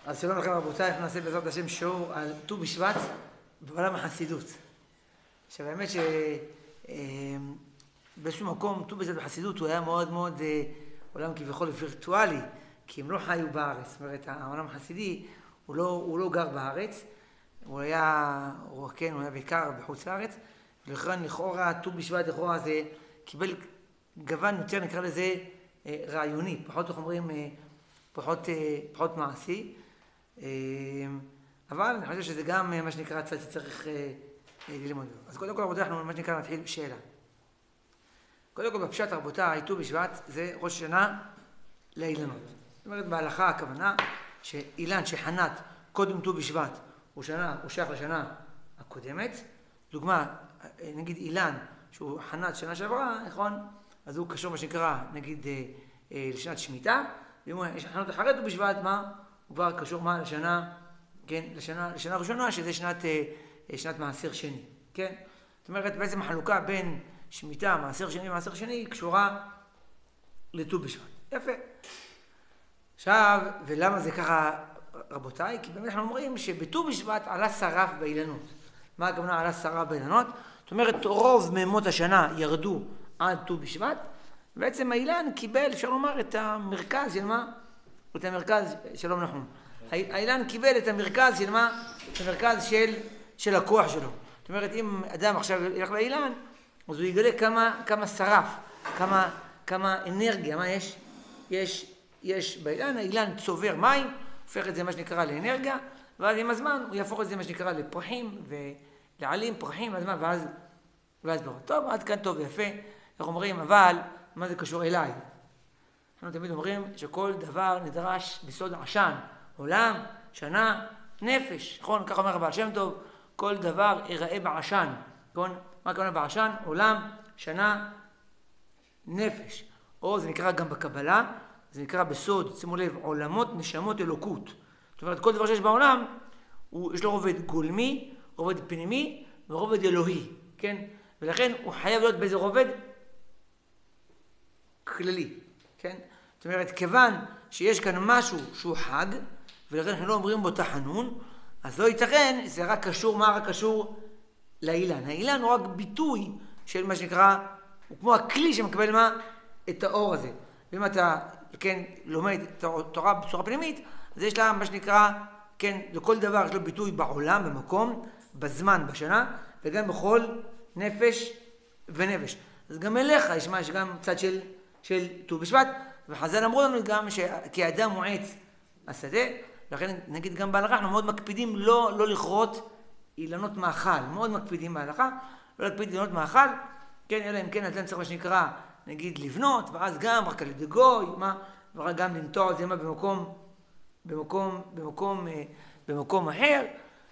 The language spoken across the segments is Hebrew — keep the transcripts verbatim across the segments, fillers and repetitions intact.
אז שלום לכם רבותיי, אנחנו נעשה בעזרת השם שיעור על ט"ו בשבט בעולם החסידות. עכשיו האמת שבאיזשהו מקום ט"ו בשבט בחסידות הוא היה מאוד מאוד עולם כביכול וירטואלי, כי הם לא חיו בארץ. זאת אומרת, העולם החסידי הוא לא, הוא לא גר בארץ, הוא היה, הוא, כן, הוא היה בעיקר בחוץ לארץ, ולכן לכאורה ט"ו בשבט לכאורה זה קיבל גוון יותר, נקרא לזה רעיוני, פחות איך אומרים, פחות, פחות מעשי. אבל אני חושב שזה גם מה שנקרא צד שצריך ללמוד. אז קודם כל רבותיי, אנחנו מה שנקרא נתחיל שאלה. קודם כל בפשט רבותיי, ט"ו בשבט זה ראש שנה לאילנות. זאת אומרת בהלכה הכוונה שאילן שחנת קודם ט"ו בשבט הוא שנה, הוא שייך לשנה הקודמת. דוגמה, נגיד אילן שהוא חנת שנה שעברה, נכון? אז הוא קשור מה שנקרא נגיד לשנת שמיטה. ואם יש חנות אחרת ט"ו בשבט, מה? הוא כבר קשור מה? לשנה, כן? לשנה, לשנה ראשונה, שזה שנת, שנת מעשר שני, כן? זאת אומרת, בעצם החלוקה בין שמיטה, מעשר שני ומעשר שני, היא קשורה לט"ו בשבט. יפה. עכשיו, ולמה זה ככה, רבותיי? כי באמת אנחנו אומרים שבט"ו בשבט עלה שרף באילנות. מה הכוונה עלה שרף באילנות? זאת אומרת, רוב מימות השנה ירדו עד ט"ו בשבט, בעצם האילן קיבל, אפשר לומר, את המרכז של מה? את המרכז, שלום נחום. האילן קיבל את המרכז של מה? את המרכז של, של הכוח שלו. זאת אומרת, אם אדם עכשיו ילך לאילן, אז הוא יגלה כמה, כמה שרף, כמה, כמה אנרגיה, מה יש? יש, יש באילן, האילן צובר מים, הופך את זה מה שנקרא לאנרגיה, ואז עם הזמן הוא יהפוך את זה מה שנקרא לפרחים, ולעלים פרחים, הזמן, ואז, ואז ברור. טוב, עד כאן טוב ויפה. אנחנו אומרים, אבל, מה זה קשור אליי? אנחנו תמיד אומרים שכל דבר נדרש בסוד עשן, עולם, שנה, נפש. נכון? כך אומר הבעל שם טוב, כל דבר ייראה בעשן. נכון? מה הכוונה בעשן? עולם, שנה, נפש. או זה נקרא גם בקבלה, זה נקרא בסוד, שימו לב, עולמות, נשמות, אלוקות. זאת אומרת, כל דבר שיש בעולם, הוא, יש לו רובד גולמי, רובד פנימי ורובד אלוהי. כן? ולכן הוא חייב להיות באיזה רובד כללי. כן? זאת אומרת, כיוון שיש כאן משהו שהוא חג, ולכן אנחנו לא אומרים בו תחנון, אז לא ייתכן, זה רק קשור, מה רק קשור? לאילן. האילן הוא רק ביטוי של מה שנקרא, הוא כמו הכלי שמקבל מה? את האור הזה. ואם אתה, כן, לומד תורה בצורה פנימית, אז יש לה מה שנקרא, כן, לכל דבר יש לו ביטוי בעולם, במקום, בזמן, בשנה, וגם בכל נפש ונפש. אז גם אליך יש מה, יש גם צד של, של ט"ו בשבט, וחז"ל אמרו לנו גם שכאדם הוא עץ השדה, לכן נגיד גם בהלכה אנחנו מאוד מקפידים לא, לא לכרות אילנות מאכל, מאוד מקפידים בהלכה, לא להקפיד אילנות מאכל, כן, אלא אם כן אתם צריך מה שנקרא, נגיד לבנות, ואז גם רק על ידי גוי, מה, ורק גם לנטוע את זה מה במקום, במקום, במקום, במקום אחר,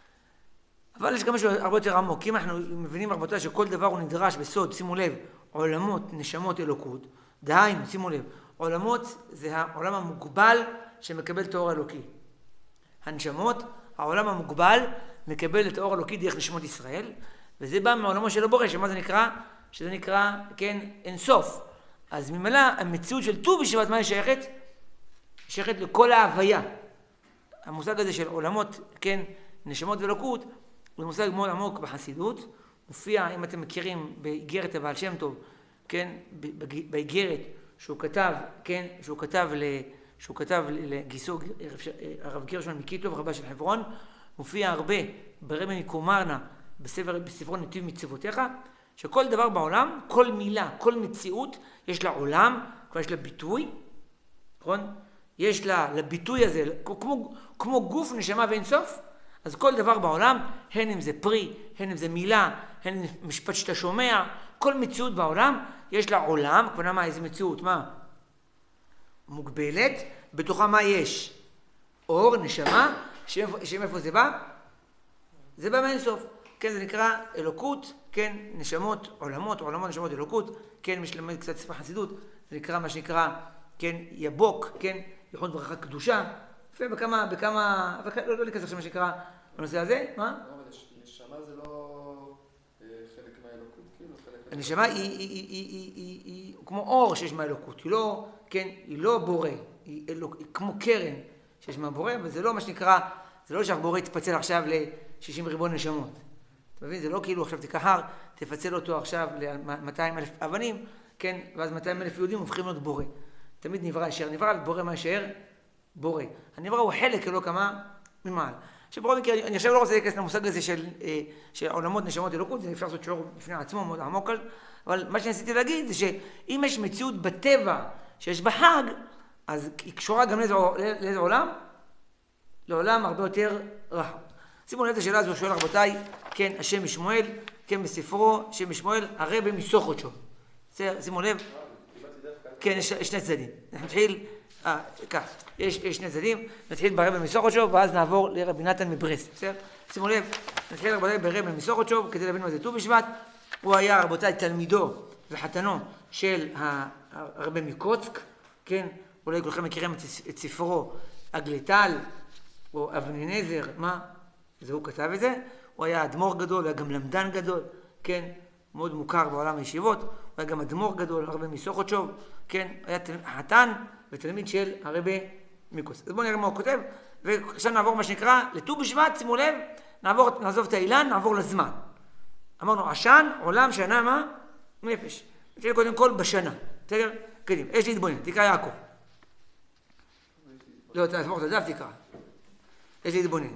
אבל יש גם משהו הרבה יותר עמוק, אם אנחנו מבינים רבותיי שכל דבר הוא נדרש בסוד, שימו לב, עולמות, נשמות, אלוקות, דהיינו, שימו לב, עולמות זה העולם המוגבל שמקבל את האור האלוקי. הנשמות, העולם המוגבל מקבל את האור האלוקי דרך נשמות ישראל, וזה בא מעולמו של הבורא, שמה זה נקרא? שזה נקרא, כן, אינסוף. אז ממילא המציאות של ט"ו בשבט, מה היא שייכת? שייכת לכל ההוויה. המושג הזה של עולמות, כן, נשמות ואלוקות, הוא מושג מאוד עמוק בחסידות. מופיע, אם אתם מכירים, באיגרת הבעל שם טוב, כן, באיגרת שהוא כתב, כן, שהוא כתב ל... שהוא כתב לגיסו הרב גרשון מקיטוב, רבה של חברון, מופיע הרבה ברבי מקומרנה, בספר, בספרו נתיב מצוותיך, שכל דבר בעולם, כל מילה, כל מציאות, יש לה עולם, כבר יש לה ביטוי, נכון? יש לה, לביטוי הזה, כמו, כמו גוף, נשמה ואין סוף, אז כל דבר בעולם, הן אם זה פרי, הן אם זה מילה, הן אם זה משפט שאתה שומע, כל מציאות בעולם, יש לה עולם, כמובן מה, איזה מציאות, מה? מוגבלת, בתוכה מה יש? אור, נשמה, שמאיפה זה בא? זה בא מאינסוף. כן, זה נקרא אלוקות, כן, נשמות, עולמות, עולמות, נשמות, אלוקות, כן, מי שלמד קצת ספר חסידות, זה נקרא מה שנקרא, כן, יבוק, כן, ייחוד ברכה קדושה, ובכמה, בכמה, לא, לא להיכנס עכשיו מה שנקרא בנושא הזה, מה? נשמה זה לא חלק מהאלוקות, כאילו, חלק... הנשמה היא, היא, היא, היא, היא, היא, היא כמו אור שיש מהאלוקות, היא לא, כן, היא לא בורא, היא, אלוק, היא כמו קרן שיש מהבורא, אבל זה לא מה שנקרא, זה לא שהבורא יתפצל עכשיו ל-שישים ריבון נשמות. אתה מבין? זה לא כאילו עכשיו תיקח הר, תפצל אותו עכשיו ל-מאתיים אלף אבנים, כן? ואז מאתיים אלף יהודים הופכים להיות בורא. תמיד נברא ישר נברא, ובורא מה ישאר? בורא. הנברא הוא חלק אלו כמה ממעל. שבכל מקרה, אני עכשיו לא רוצה להיכנס למושג הזה של, של עולמות נשמות אלוקות, זה אפשר לעשות שיעור בפני עצמו מאוד עמוק, אבל מה שניסיתי להגיד זה שאם יש מציאות בטבע שיש בה חג, אז היא קשורה גם לאיזה, לאיזה עולם? לעולם הרבה יותר רחב. שימו לב את השאלה הזו, שואל רבותיי, כן, השם משמואל, כן, בספרו, השם משמואל, הרבי מסוכותשוב. שימו לב, כן, יש שני צדדים. נתחיל, אה, כך, יש, יש שני צדדים, נתחיל ברבי מסוכותשוב, ואז נעבור לרבי נתן מברסלב, בסדר? שימו לב, נתחיל רבותיי ברבי מסוכותשוב, כדי להבין מה זה ט"ו בשבט. הוא היה רבותיי תלמידו וחתנו של הרבי מקוצק, כן? אולי כולכם מכירים את ספרו הגליטל, או אבנינזר, מה? זה הוא כתב את זה. הוא היה אדמו"ר גדול, הוא היה גם למדן גדול, כן? מאוד מוכר בעולם הישיבות. הוא היה גם אדמו"ר גדול, הרבי מסוכותשוב, כן? היה חתן ותלמיד של הרבי מקוצק. אז בואו נראה מה הוא כותב, ועכשיו נעבור מה שנקרא לט"ו בשבט, שימו לב, נעבור, נעזוב את האילן, נעבור לזמן. אמרנו, עשן, עולם, שנה, מה? נפש. נתחיל קודם כל בשנה. בסדר? קדימה, יש לי להתבונן, תקרא יעקב. לא, תעבור את הדף, תקרא. יש לי להתבונן.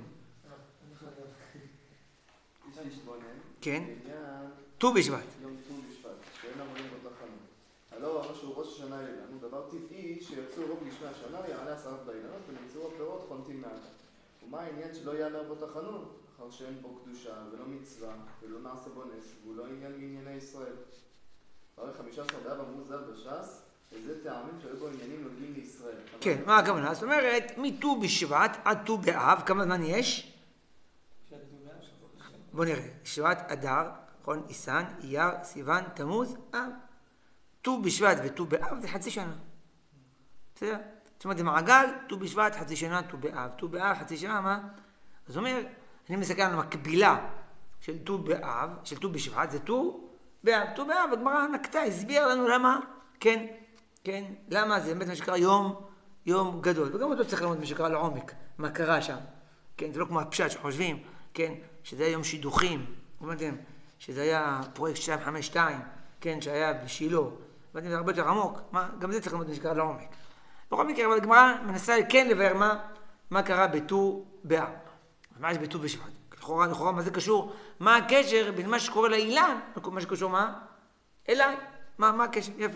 כן? ט"ו בשבט. יום ט"ו בשבט, שאין המונים בתחנות. הלא אמר שהוא ראש השנה אילן, הוא דבר טבעי שיצאו רוב לשני השנה, יעלה עשרת באילנות ונמצאו הפירות חונטים מעט. ומה העניין שלא יאמר בו תחנות? אחר שאין בו קדושה ולא מצווה ולא נעשה בו נס, והוא לא עניין מענייני ישראל. הרי חמישה עשר באב אמרו ז"ל בש"ס, וזה טעמים שהיו בו עניינים נוגעים לישראל. כן, מה הכוונה? זאת אומרת, מט"ו בשבט עד ט"ו באב, כמה זמן יש? בוא נראה, שבט אדר, נכון, ניסן, אייר, סיוון, תמוז, אב. ט"ו בשבט וט"ו באב זה חצי שנה. בסדר? זאת אומרת, זה מעגל, ט"ו בשבט, חצי שנה, ט"ו באב. ט"ו באב, חצי שנה, מה? אז אומר, אני מסתכל על המקבילה של ט"ו באב, של ט"ו בשבט, זה ט"ו באב. ט"ו באב, הגמרא נקטה, הסביר לנו למה, כן, כן, למה זה באמת מה שקרה יום, יום גדול. וגם אותו צריך ללמוד מה שקרה לעומק, מה קרה שם. כן, זה לא כמו הפשט שחושבים, כן, שזה היה יום שידוכים, אמרתם, שזה היה פרויקט שתיים חמש שתיים, כן, שהיה בשילה, ואתם זה הרבה יותר עמוק, מה, גם זה צריך ללמוד מה שקרה לעומק. בכל מקרה, אבל הגמרא מנסה כן לבאר מה, מה קרה בט"ו באב. מה יש בט"ו בשבט? לכאורה, לכאורה, מה זה קשור? מה הקשר בין מה שקורה לאילן, מה שקשור מה? אליי. מה, מה הקשר? יפה.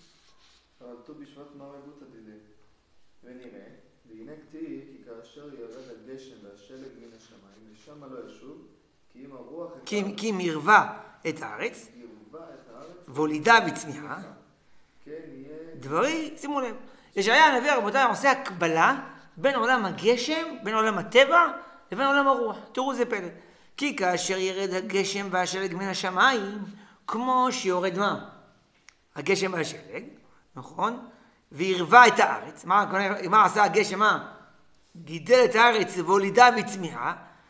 אבל ט"ו בשבט מה רבות הדידי? ונראה, והנה כתיב כי כאשר ירד הגשם והשלג מן השמיים, ושם לא ישוב, כי אם הרוח... כי אם ירבה את הארץ, ירבה את הארץ, והולידה וצמיחה, כן יהיה... דברי, שימו לב, ישעיה הנביא רבותיי עושה הקבלה בין עולם הגשם, בין עולם הטבע, לבין עולם הרוח. תראו זה פלא. כי כאשר ירד הגשם והשלג מן השמיים, כמו שיורד מה? הגשם והשלג, נכון? וירבה את הארץ. מה, מה עשה הגשם? מה? גידל את הארץ והולידה וצמיחה.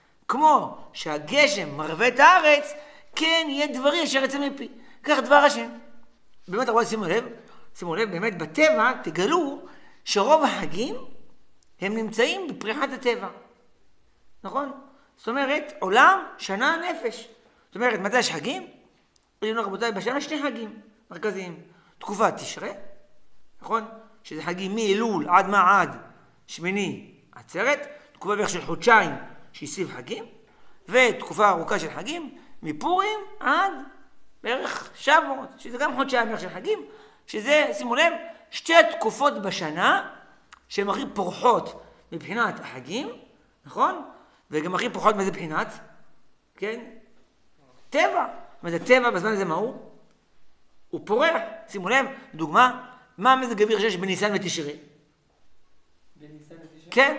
כמו שהגשם מרווה את הארץ, כן יהיה דברי אשר יצא מפי. כך דבר השם. באמת רבותיי, שימו לב, שימו לב, באמת בטבע תגלו שרוב החגים הם נמצאים בפריחת הטבע. נכון? זאת אומרת, עולם, שנה, נפש. זאת אומרת, מתי יש חגים? ראינו רבותיי, בשנה שני חגים מרכזיים. תקופת תשרי, נכון? שזה חגים מאלול עד מה עד שמיני עצרת. תקופה בערך של חודשיים שהיא סביב חגים. ותקופה ארוכה של חגים מפורים עד בערך שבועות, שזה גם חודשיים בערך של חגים. שזה, שימו לב, שתי תקופות בשנה שהן הכי פורחות מבחינת החגים, נכון? וגם הכי פורחות מאיזה בחינת? כן? טבע. זאת אומרת, הטבע בזמן הזה מה הוא? הוא פורח. שימו לב, דוגמה, מה המזג אוויר שיש בניסן ותשרי? בניסן ותשרי? כן.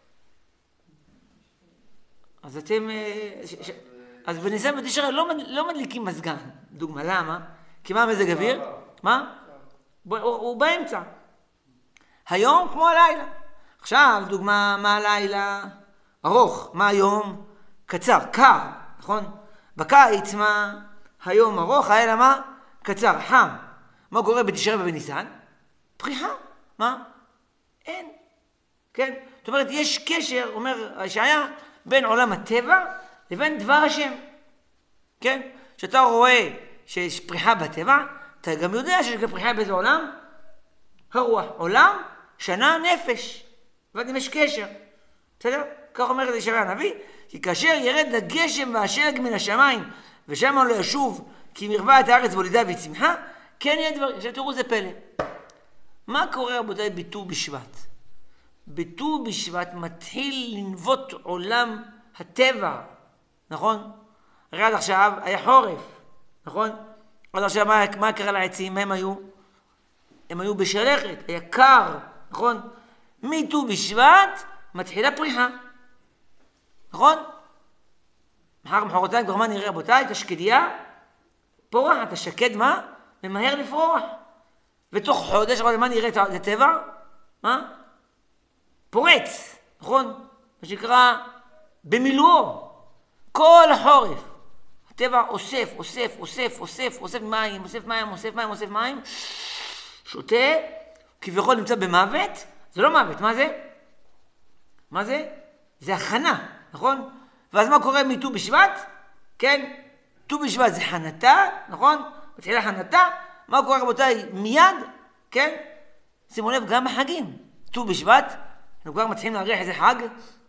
אז אתם... ש, ש, אז בניסן ותשרי לא, לא מדליקים מזגן. דוגמה, למה? כי מה המזג אוויר? מה? הוא, הוא באמצע. היום כמו הלילה. עכשיו, דוגמה, מה הלילה? ארוך. מה היום? קצר, קר, נכון? בקיץ מה? היום ארוך, הלילה מה? קצר, חם. מה קורה בתשרי ובניסן? פריחה. מה? אין. כן? זאת אומרת, יש קשר, אומר ישעיה, בין עולם הטבע לבין דבר השם. כן? כשאתה רואה שיש פריחה בטבע, אתה גם יודע שיש גם פריחה באיזה עולם? הרוח. עולם, שנה, נפש. ואם יש קשר. בסדר? כך אומר את ישעיה הנביא, כי כאשר ירד הגשם והשלג מן השמיים, ושם לא ישוב, כי מרבה את הארץ בולידה וצמחה, כן יהיה דברים. עכשיו תראו זה פלא. מה קורה רבותיי בט"ו בשבט? בט"ו בשבט מתחיל לנבוט עולם הטבע, נכון? הרי עד עכשיו היה חורף, נכון? עד עכשיו מה, מה קרה לעצים? מה הם היו? הם היו בשלכת, היה קר, נכון? מט"ו בשבט מתחילה פריחה, נכון? מחר מחרתיים כבר מה נראה רבותיי? את השקדיה פורחת, השקד מה? ממהר לפרוח. ותוך חודש, אבל מה נראה את הטבע? מה? פורץ, נכון? מה שנקרא במילואו. כל החורף. הטבע אוסף, אוסף, אוסף, אוסף, אוסף מים, אוסף מים, אוסף מים, אוסף מים. שותה, כביכול נמצא במוות. זה לא מוות, מה זה? מה זה? זה הכנה, נכון? ואז מה קורה מט"ו בשבט? כן? ט"ו בשבט זה חנתה, נכון? מתחילה חנתה. מה קורה רבותיי? מיד, כן? שימו לב, גם בחגים. ט"ו בשבט, אנחנו כבר מתחילים להריח איזה חג?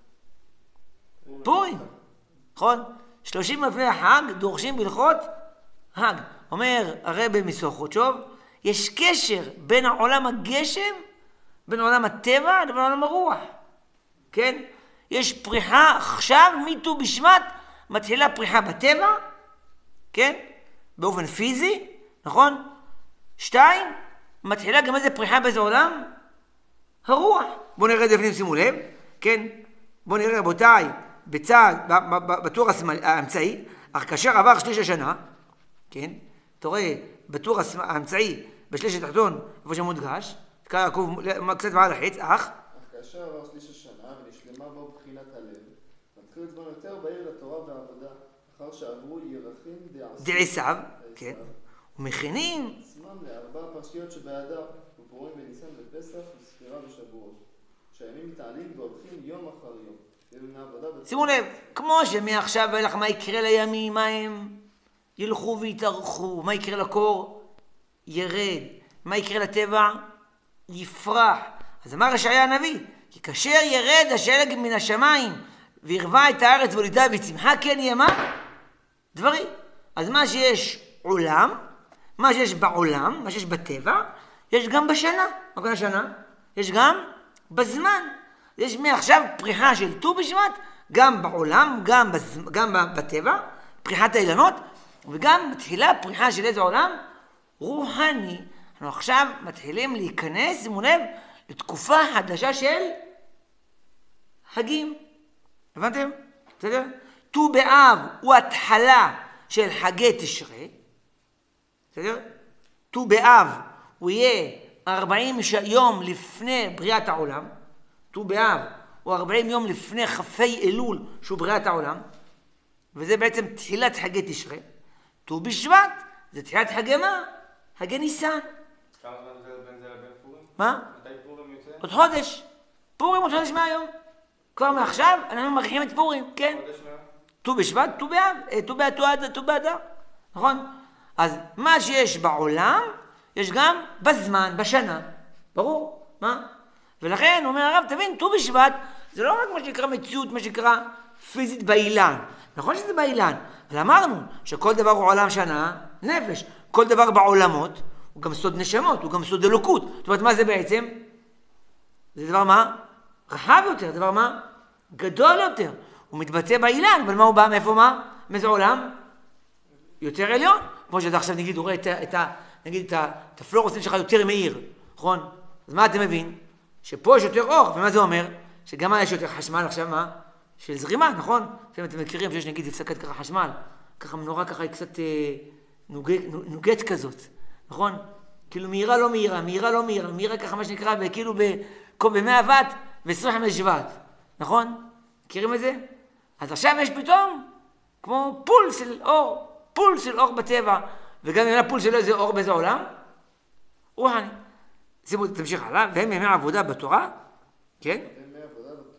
פורים. נכון? שלושים לפני החג דורשים בהלכות חג. אומר הרבי מסוכותשוב, יש קשר בין עולם הגשם, בין עולם הטבע לבין עולם הרוח. כן? יש פריחה עכשיו מט"ו בשבט, מתחילה פריחה בטבע, כן? באופן פיזי, נכון? שתיים, מתחילה גם איזה פריחה באיזה עולם? הרוח. בואו נראה את זה בפנים, שימו לב, כן? בואו נראה רבותיי, בצד, בטור האמצעי, אך כאשר עבר שליש השנה, כן? אתה רואה, בטור האמצעי, בשליש התחתון, איפה שמודגש, קצת מעל החץ, אך? אך כאשר עבר שליש השנה ונשלמה בו בחינת הלב, מתחיל זמן יותר בהיר לתורה והעבודה, אחר שעברו ירחים דעשיו, כן? ומכינים זמן לארבע פרשיות שבאדר, ופורים בניסן ופסח וספירה ושבועות, שהימים מתעלים והולכים יום אחר יום. שימו לב, כמו שמעכשיו ואילך מה יקרה לימים, מה הם ילכו ויתארכו, מה יקרה לקור? ירד. מה יקרה לטבע? יפרח. אז אמר ישעיה הנביא, כי כאשר ירד השלג מן השמיים וירבה את הארץ בולידה וצמחה, כן יהיה מה? דברים. אז מה שיש עולם, מה שיש בעולם, מה שיש בטבע, יש גם בשנה. מה קורה השנה? יש גם בזמן. יש מעכשיו פריחה של ט"ו בשבט, גם בעולם, גם, בז... גם בטבע, פריחת האילנות, וגם מתחילה פריחה של איזה עולם? רוחני. אנחנו עכשיו מתחילים להיכנס, שימו לב, לתקופה חדשה של חגים. הבנתם? בסדר? ט"ו באב הוא התחלה של חגי תשרי. בסדר? ט"ו באב הוא יהיה ארבעים יום לפני בריאת העולם. ט"ו באב הוא ארבעים יום לפני כ"ה אלול שהוא בריאת העולם. וזה בעצם תחילת חגי תשרי. ט"ו בשבט זה תחילת חגי מה? חגי ניסן. כמה זמן זה בין זה לבין פורים? מה? מתי פורים יוצא? עוד חודש. פורים עוד חודש מהיום. כבר מעכשיו אנחנו מרחיבים את פורים, כן? חודש מה? ט"ו בשבט, ט"ו באב, ט"ו באב, ט"ו באדר. נכון? אז מה שיש בעולם, יש גם בזמן, בשנה. ברור? מה? ולכן, אומר הרב, תבין, ט"ו בשבט, זה לא רק מה שנקרא מציאות, מה שנקרא פיזית באילן. נכון שזה באילן, אבל אמרנו שכל דבר הוא עולם שנה, נפש. כל דבר בעולמות הוא גם סוד נשמות, הוא גם סוד אלוקות. זאת אומרת, מה זה בעצם? זה דבר מה? רחב יותר, דבר מה? גדול יותר. הוא מתבטא באילן, אבל מה הוא בא? מאיפה מה? מאיזה עולם? יותר עליון. כמו שאתה עכשיו נגיד, הוא רואה את, את, נגיד, את, את הפלורוסנט שלך יותר מאיר, נכון? אז מה אתה מבין? שפה יש יותר אור, ומה זה אומר? שגם יש יותר חשמל עכשיו, מה? של זרימה, נכון? לפעמים אתם מכירים שיש נגיד הפסקת ככה חשמל, ככה מנורה ככה היא קצת אה, נוגט, נוגט כזאת, נכון? כאילו מהירה לא מהירה, מהירה לא מהירה, מהירה ככה מה שנקרא, וכאילו ב-מאה ואט ו-עשרים וחמישה ואט, נכון? מכירים את זה? אז עכשיו יש פתאום כמו פול של אור, פול של אור בטבע, וגם אם הפול שלו זה אור באיזה עולם, רוחני. שימו, תמשיך הלאה, והם ימי עבודה בתורה, כן? ימי עבודה בתורה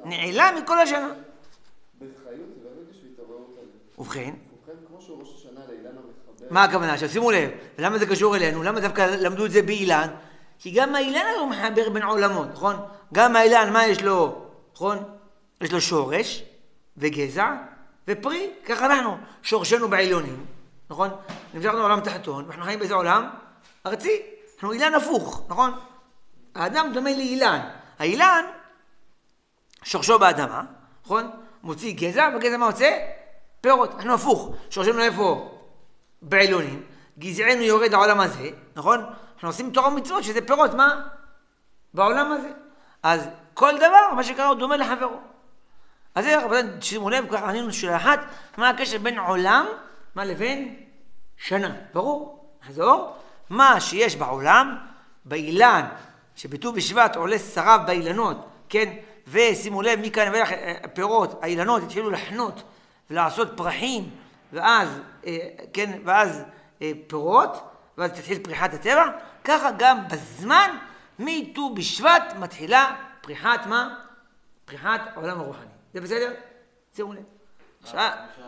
נעלם מכל השנה. בחיות וברגש והתעוררות עליהם. ובכן? ובכן, כמו שהוא ראש השנה לאילן המחבר... מה הכוונה? עכשיו שימו לב, ולמה זה קשור אלינו? למה דווקא למדו את זה באילן? כי גם האילן הוא מחבר בין עולמות, נכון? גם האילן, מה יש לו? נכון? יש לו שורש וגזע ופרי, ככה אנחנו, שורשנו בעליונים, נכון? נמשכנו עולם תחתון, ואנחנו חיים באיזה עולם? ארצי, אנחנו אילן הפוך, נכון? האדם דומה לאילן. האילן, שורשו באדמה, נכון? מוציא גזע, וגזע מה יוצא? פירות. אנחנו הפוך, שורשנו איפה? בעליונים, גזענו יורד לעולם הזה, נכון? אנחנו עושים תורה ומצוות שזה פירות, מה? בעולם הזה. אז כל דבר, מה שקרה, הוא דומה לחברו. אז זה, רבותיי, שימו לב, ככה ענינו שאלה אחת, מה הקשר בין עולם, מה לבין שנה? ברור? נחזור. מה שיש בעולם, באילן, שבט"ו בשבט עולה שריו באילנות, כן? ושימו לב, מכאן ואילך פירות, האילנות התחילו לחנות ולעשות פרחים, ואז, כן, ואז פירות, ואז תתחיל פריחת הטבע, ככה גם בזמן, מט"ו בשבט מתחילה פריחת מה? פריחת העולם הרוחני. זה בסדר? שימו לב. עכשיו,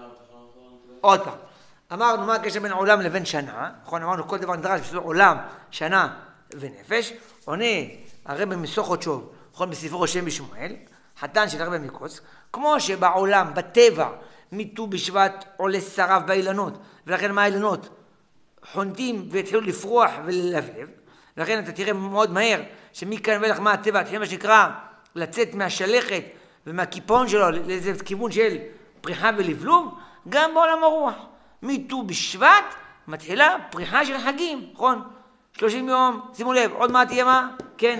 עוד פעם. אמרנו מה הקשר בין עולם לבין שנה, נכון? אמרנו כל דבר נדרש בסדר עולם, שנה ונפש. עונה הרב מסוכות שוב, נכון? בספרו שם בשמואל, חתן של הרב מקוץ, כמו שבעולם, בטבע, מט"ו בשבט עולה שריו באילנות, ולכן מה האילנות? חונטים והתחילו לפרוח וללבלב, ולכן אתה תראה מאוד מהר שמכאן ואילך מה הטבע, התחיל מה שנקרא לצאת מהשלכת ומהקיפאון שלו לאיזה כיוון של פריחה ולבלוב, גם בעולם הרוח. מט"ו בשבט מתחילה פריחה של חגים, נכון? שלושים יום, שימו לב, עוד מעט תהיה מה? כן?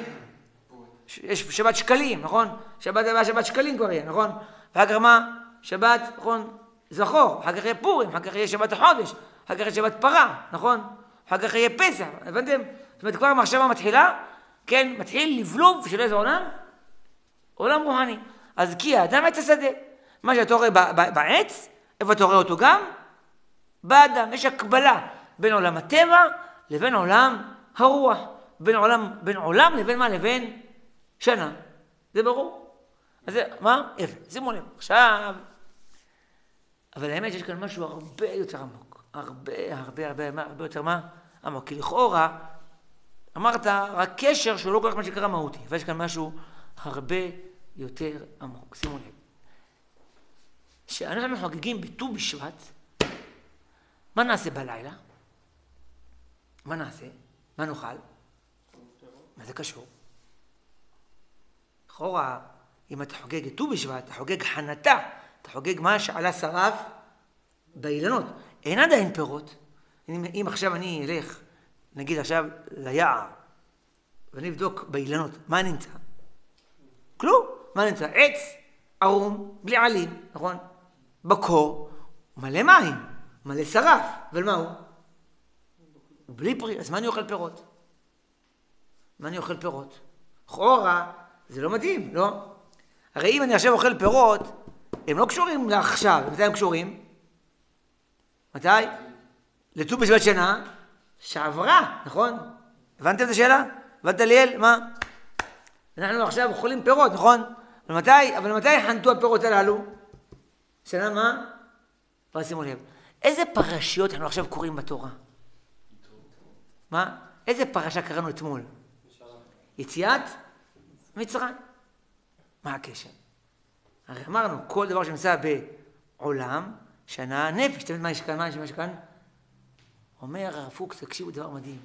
יש שבת שקלים, נכון? שבת הבאה שבת שקלים כבר יהיה, נכון? ואחר כך מה? שבת, נכון? זכור, אחר כך יהיה פורים, אחר כך יהיה שבת החודש, אחר כך יהיה שבת פרה, נכון? אחר כך יהיה פסח, הבנתם? זאת אומרת, כבר המחשבה מתחילה, כן? מתחיל לבלוב של איזה עולם? עולם רוחני. אז כי האדם עץ השדה. מה שאתה רואה בעץ, איפה אתה רואה אותו גם? באדם. יש הקבלה בין עולם הטבע לבין עולם הרוח. בין עולם, בין עולם לבין מה? לבין שנה. זה ברור? אז זה, מה? יפה. שימו לב. עכשיו, אבל האמת שיש כאן משהו הרבה יותר עמוק. הרבה, הרבה, הרבה, הרבה יותר מה? עמוק. כי לכאורה, אמרת רק קשר שהוא לא כל כך מה שקרה מהותי. ויש כאן משהו הרבה יותר עמוק. שימו לב. שאנחנו חוגגים בט"ו בשבט, מה נעשה בלילה? מה נעשה? מה נאכל? מה זה קשור? לכאורה, אם אתה חוגג את ט"ו בשבט, אתה חוגג חנתה, אתה חוגג מה שעלה שריו באילנות. אין עדיין פירות. אם, אם עכשיו אני אלך, נגיד עכשיו ליער, ואני אבדוק באילנות, מה נמצא? כלום. מה נמצא? עץ, ערום, בלי עלים, נכון? בקור, מלא מים, מלא שרף, אבל מה הוא? הוא בלי פרי, אז מה אני אוכל פירות? מה אני אוכל פירות? לכאורה, זה לא מתאים, לא? הרי אם אני עכשיו אוכל פירות, הם לא קשורים לעכשיו, מתי הם קשורים? מתי? לט"ו בשבט שנה שעברה, נכון? הבנתם את השאלה? הבנת ליאל? מה? אנחנו עכשיו אוכלים פירות, נכון? אבל מתי, אבל מתי חנתו הפירות הללו? שנה מה? אבל שימו לב, איזה פרשיות אנחנו עכשיו קוראים בתורה? מה? איזה פרשה קראנו אתמול? יציאת מצרים. מה הקשר? הרי אמרנו, כל דבר שנמצא בעולם, שנה, נפש. תמיד מה יש כאן? מה יש כאן? אומר הרב קוק, תקשיבו דבר מדהים.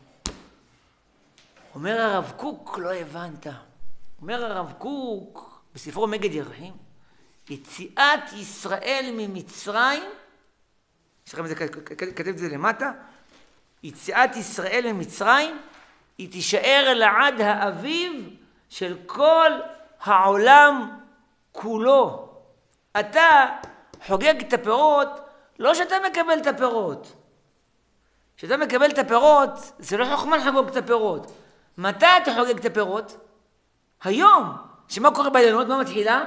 אומר הרב קוק, לא הבנת. אומר הרב קוק, בספרו מגד ירחים, יציאת ישראל ממצרים, יש לכם את זה, כתב את זה למטה, יציאת ישראל ממצרים, היא תישאר לעד האביב של כל העולם כולו. אתה חוגג את הפירות, לא שאתה מקבל את הפירות. כשאתה מקבל את הפירות, זה לא חוכמה לחגוג את הפירות. מתי אתה חוגג את הפירות? היום. שמה קורה באילנות? מה מתחילה?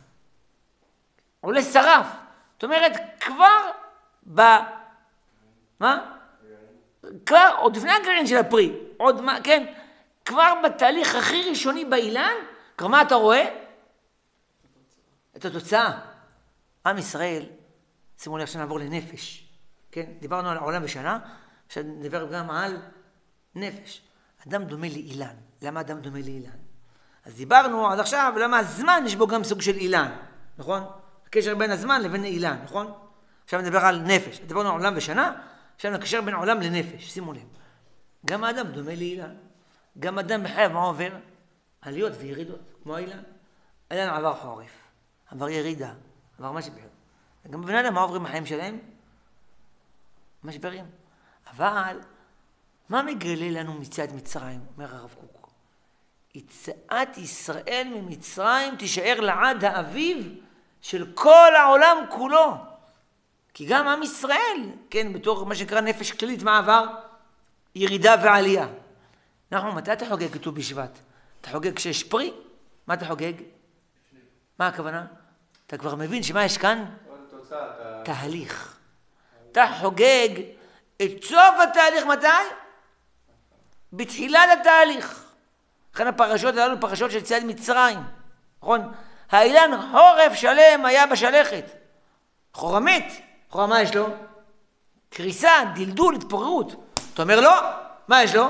עולה שרף. זאת אומרת, כבר ב... מה? כבר, עוד לפני הגרעין של הפרי. עוד מה, כן? כבר בתהליך הכי ראשוני באילן, כבר מה אתה רואה? את התוצאה. עם ישראל, שימו לי עכשיו נעבור לנפש. כן, דיברנו על העולם בשנה, עכשיו נדבר גם על נפש. אדם דומה לאילן. למה אדם דומה לאילן? אז דיברנו עד עכשיו, למה הזמן יש בו גם סוג של אילן, נכון? הקשר בין הזמן לבין אילן, נכון? עכשיו נדבר על נפש. דיברנו על עולם ושנה, עכשיו נקשר בין עולם לנפש, שימו לב. גם האדם דומה לאילן. גם אדם בחייו מה עובר? עליות וירידות, כמו האילן. אילן עבר חורף, עבר ירידה, עבר משבר. גם בבני אדם מה עוברים החיים שלהם? משברים. אבל מה מגלה לנו מצאת מצרים, אומר הרב קוק? יציאת ישראל ממצרים תישאר לעד האביב של כל העולם כולו. כי גם עם ישראל, כן, בתור מה שנקרא נפש כללית, מה עבר? ירידה ועלייה. אנחנו, מתי אתה חוגג כתוב בשבט? אתה חוגג כשיש פרי? מה אתה חוגג? מה הכוונה? אתה כבר מבין שמה יש כאן? תהליך. אתה חוגג את סוף התהליך, מתי? בתחילת התהליך. לכן הפרשות הללו פרשות של יציאת מצרים. נכון? האילן חורף שלם היה בשלכת. חורה מת. חורה מה יש לו? קריסה, דלדול, התפוררות. אתה אומר לא? מה יש לו?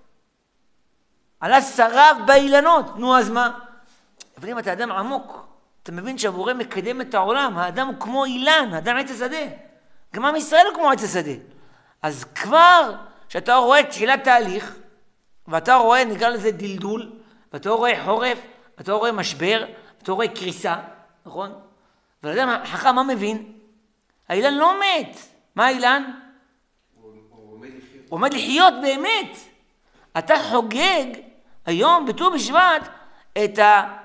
עלה שרף באילנות. נו אז מה? אבל אם אתה אדם עמוק, אתה מבין שהבורא מקדם את העולם. האדם הוא כמו אילן, האדם עץ השדה. גם עם ישראל הוא כמו עץ השדה. אז כבר שאתה רואה תחילת תהליך, ואתה רואה, נקרא לזה דלדול, ואתה רואה חורף, ואתה רואה משבר, ואתה רואה קריסה, נכון? והאדם החכם מה מבין? האילן לא מת. מה האילן? הוא עומד לחיות. הוא עומד לחיות באמת. אתה חוגג היום בט"ו בשבט את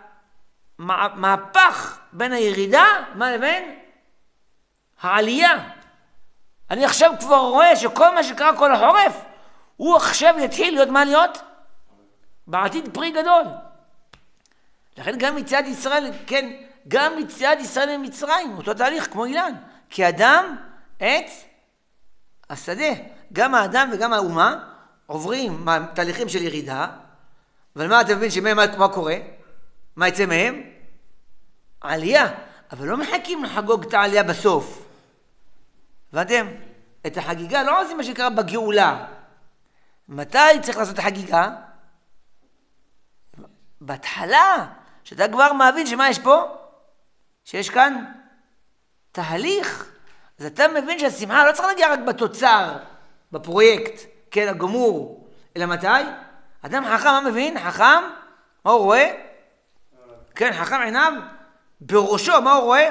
המהפך בין הירידה, מה לבין? העלייה. אני עכשיו כבר רואה שכל מה שקרה כל החורף, הוא עכשיו יתחיל להיות מה להיות? בעתיד פרי גדול. לכן גם יציאת ישראל, כן, גם יציאת ישראל ממצרים, אותו תהליך כמו אילן. כי אדם, עץ, השדה, גם האדם וגם האומה, עוברים תהליכים של ירידה, אבל מה אתה מבין שמהם מה קורה? מה יצא מהם? עלייה. אבל לא מחכים לחגוג את העלייה בסוף. הבנתם? את החגיגה לא עושים מה שקרה בגאולה. מתי צריך לעשות את החגיגה? בהתחלה, שאתה כבר מבין שמה יש פה? שיש כאן תהליך. אז אתה מבין שהשמחה לא צריך להגיע רק בתוצר, בפרויקט, כן, הגמור. אלא מתי? אדם חכם, מה מבין? חכם, מה הוא רואה? כן, חכם עיניו, בראשו, מה הוא רואה?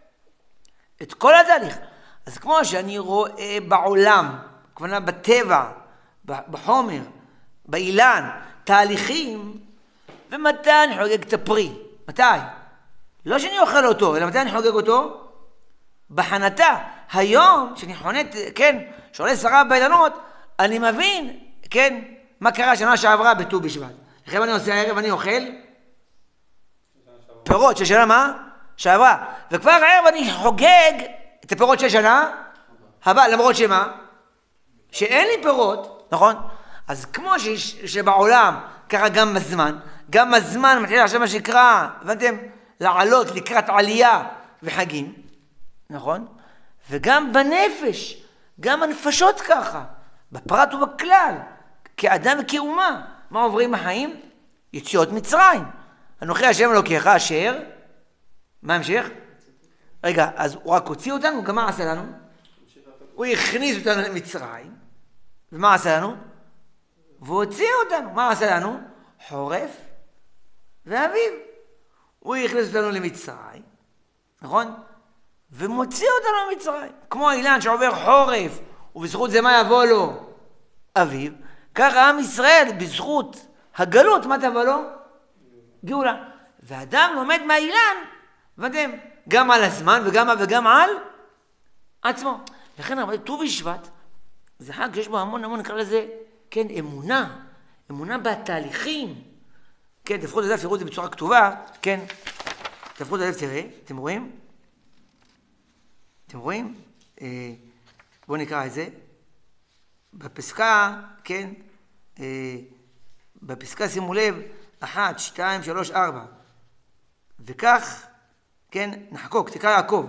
את כל התהליך. אז כמו שאני רואה בעולם, כוונה בטבע, בחומר, באילן, תהליכים, ומתי אני חוגג את הפרי? מתי? לא שאני אוכל אותו, אלא מתי אני חוגג אותו? בחנתה. היום, שאני חונת, כן, שעולה שרה באילנות, אני מבין, כן, מה קרה שנה שעברה בט"ו בשבט. לכן אני עושה הערב, אני אוכל פירות של שנה מה? שעברה. וכבר הערב אני חוגג את הפירות של שנה הבאה, למרות שמה? שאין לי פירות, נכון? אז כמו ש... שבעולם, ככה גם בזמן, גם הזמן מתחיל עכשיו מה שקרה, הבנתם? לעלות לקראת עלייה וחגים, נכון? וגם בנפש, גם הנפשות ככה, בפרט ובכלל, כאדם וכאומה. מה עוברים החיים? יציאות מצרים. אנוכי השם אלוקיך אשר, מה המשך? רגע, אז הוא רק הוציא אותנו, גם מה עשה לנו? הוא הכניס אותנו למצרים, ומה עשה לנו? והוא הוציא אותנו, מה עשה לנו? חורף ואביב. הוא הכניס אותנו למצרים, נכון? ומוציא אותנו למצרים. כמו האילן שעובר חורף, ובזכות זה מה יבוא לו? אביב. ככה עם ישראל, בזכות הגלות, מה תבוא לו? גאולה. ואדם לומד מהאילן, ואתם, גם על הזמן וגם, וגם על עצמו. לכן הרבה, ט"ו בשבט, זה חג שיש בו המון המון, נקרא לזה, כן, אמונה. אמונה בתהליכים. כן, תפכו את הדף, תראו את זה בצורה כתובה, כן. תפכו את הדף, תראה, אתם רואים? אתם רואים? אה, בואו נקרא את זה. בפסקה, כן, אה, בפסקה שימו לב, אחת, שתיים, שלוש, ארבע. וכך כן, נחקוק, תקרא יעקב.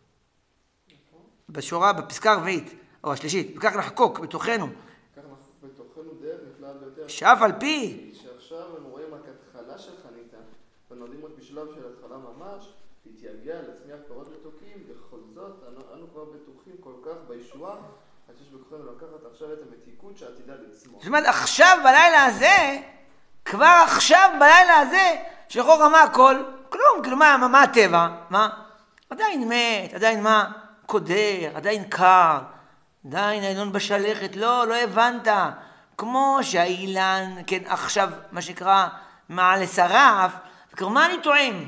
בשורה, בפסקה הרביעית, או השלישית, וכך נחקוק בתוכנו. כך נחקוק בתוכנו דרך נפלאה ביותר. שאף על פי. שעכשיו הם רואים רק התחלה של חניתה, ונולדים רק בשלב של התחלה ממש, להתייגע, להצמיח פירות מתוקים, בכל זאת, אנו, אנו כבר בטוחים כל כך בישועה, עד שיש בכוחנו לקחת עכשיו את המתיקות שעתידה לצמוח. זאת אומרת, עכשיו בלילה הזה, כבר עכשיו בלילה הזה, שלכאורה מה הכל? כלום, כאילו מה, מה הטבע? מה? עדיין מת, עדיין מה? קודר, עדיין קר, עדיין העליון בשלכת, לא, לא הבנת. כמו שהאילן, כן, עכשיו, מה שנקרא, מעל לשרף, וכבר מה אני טועם?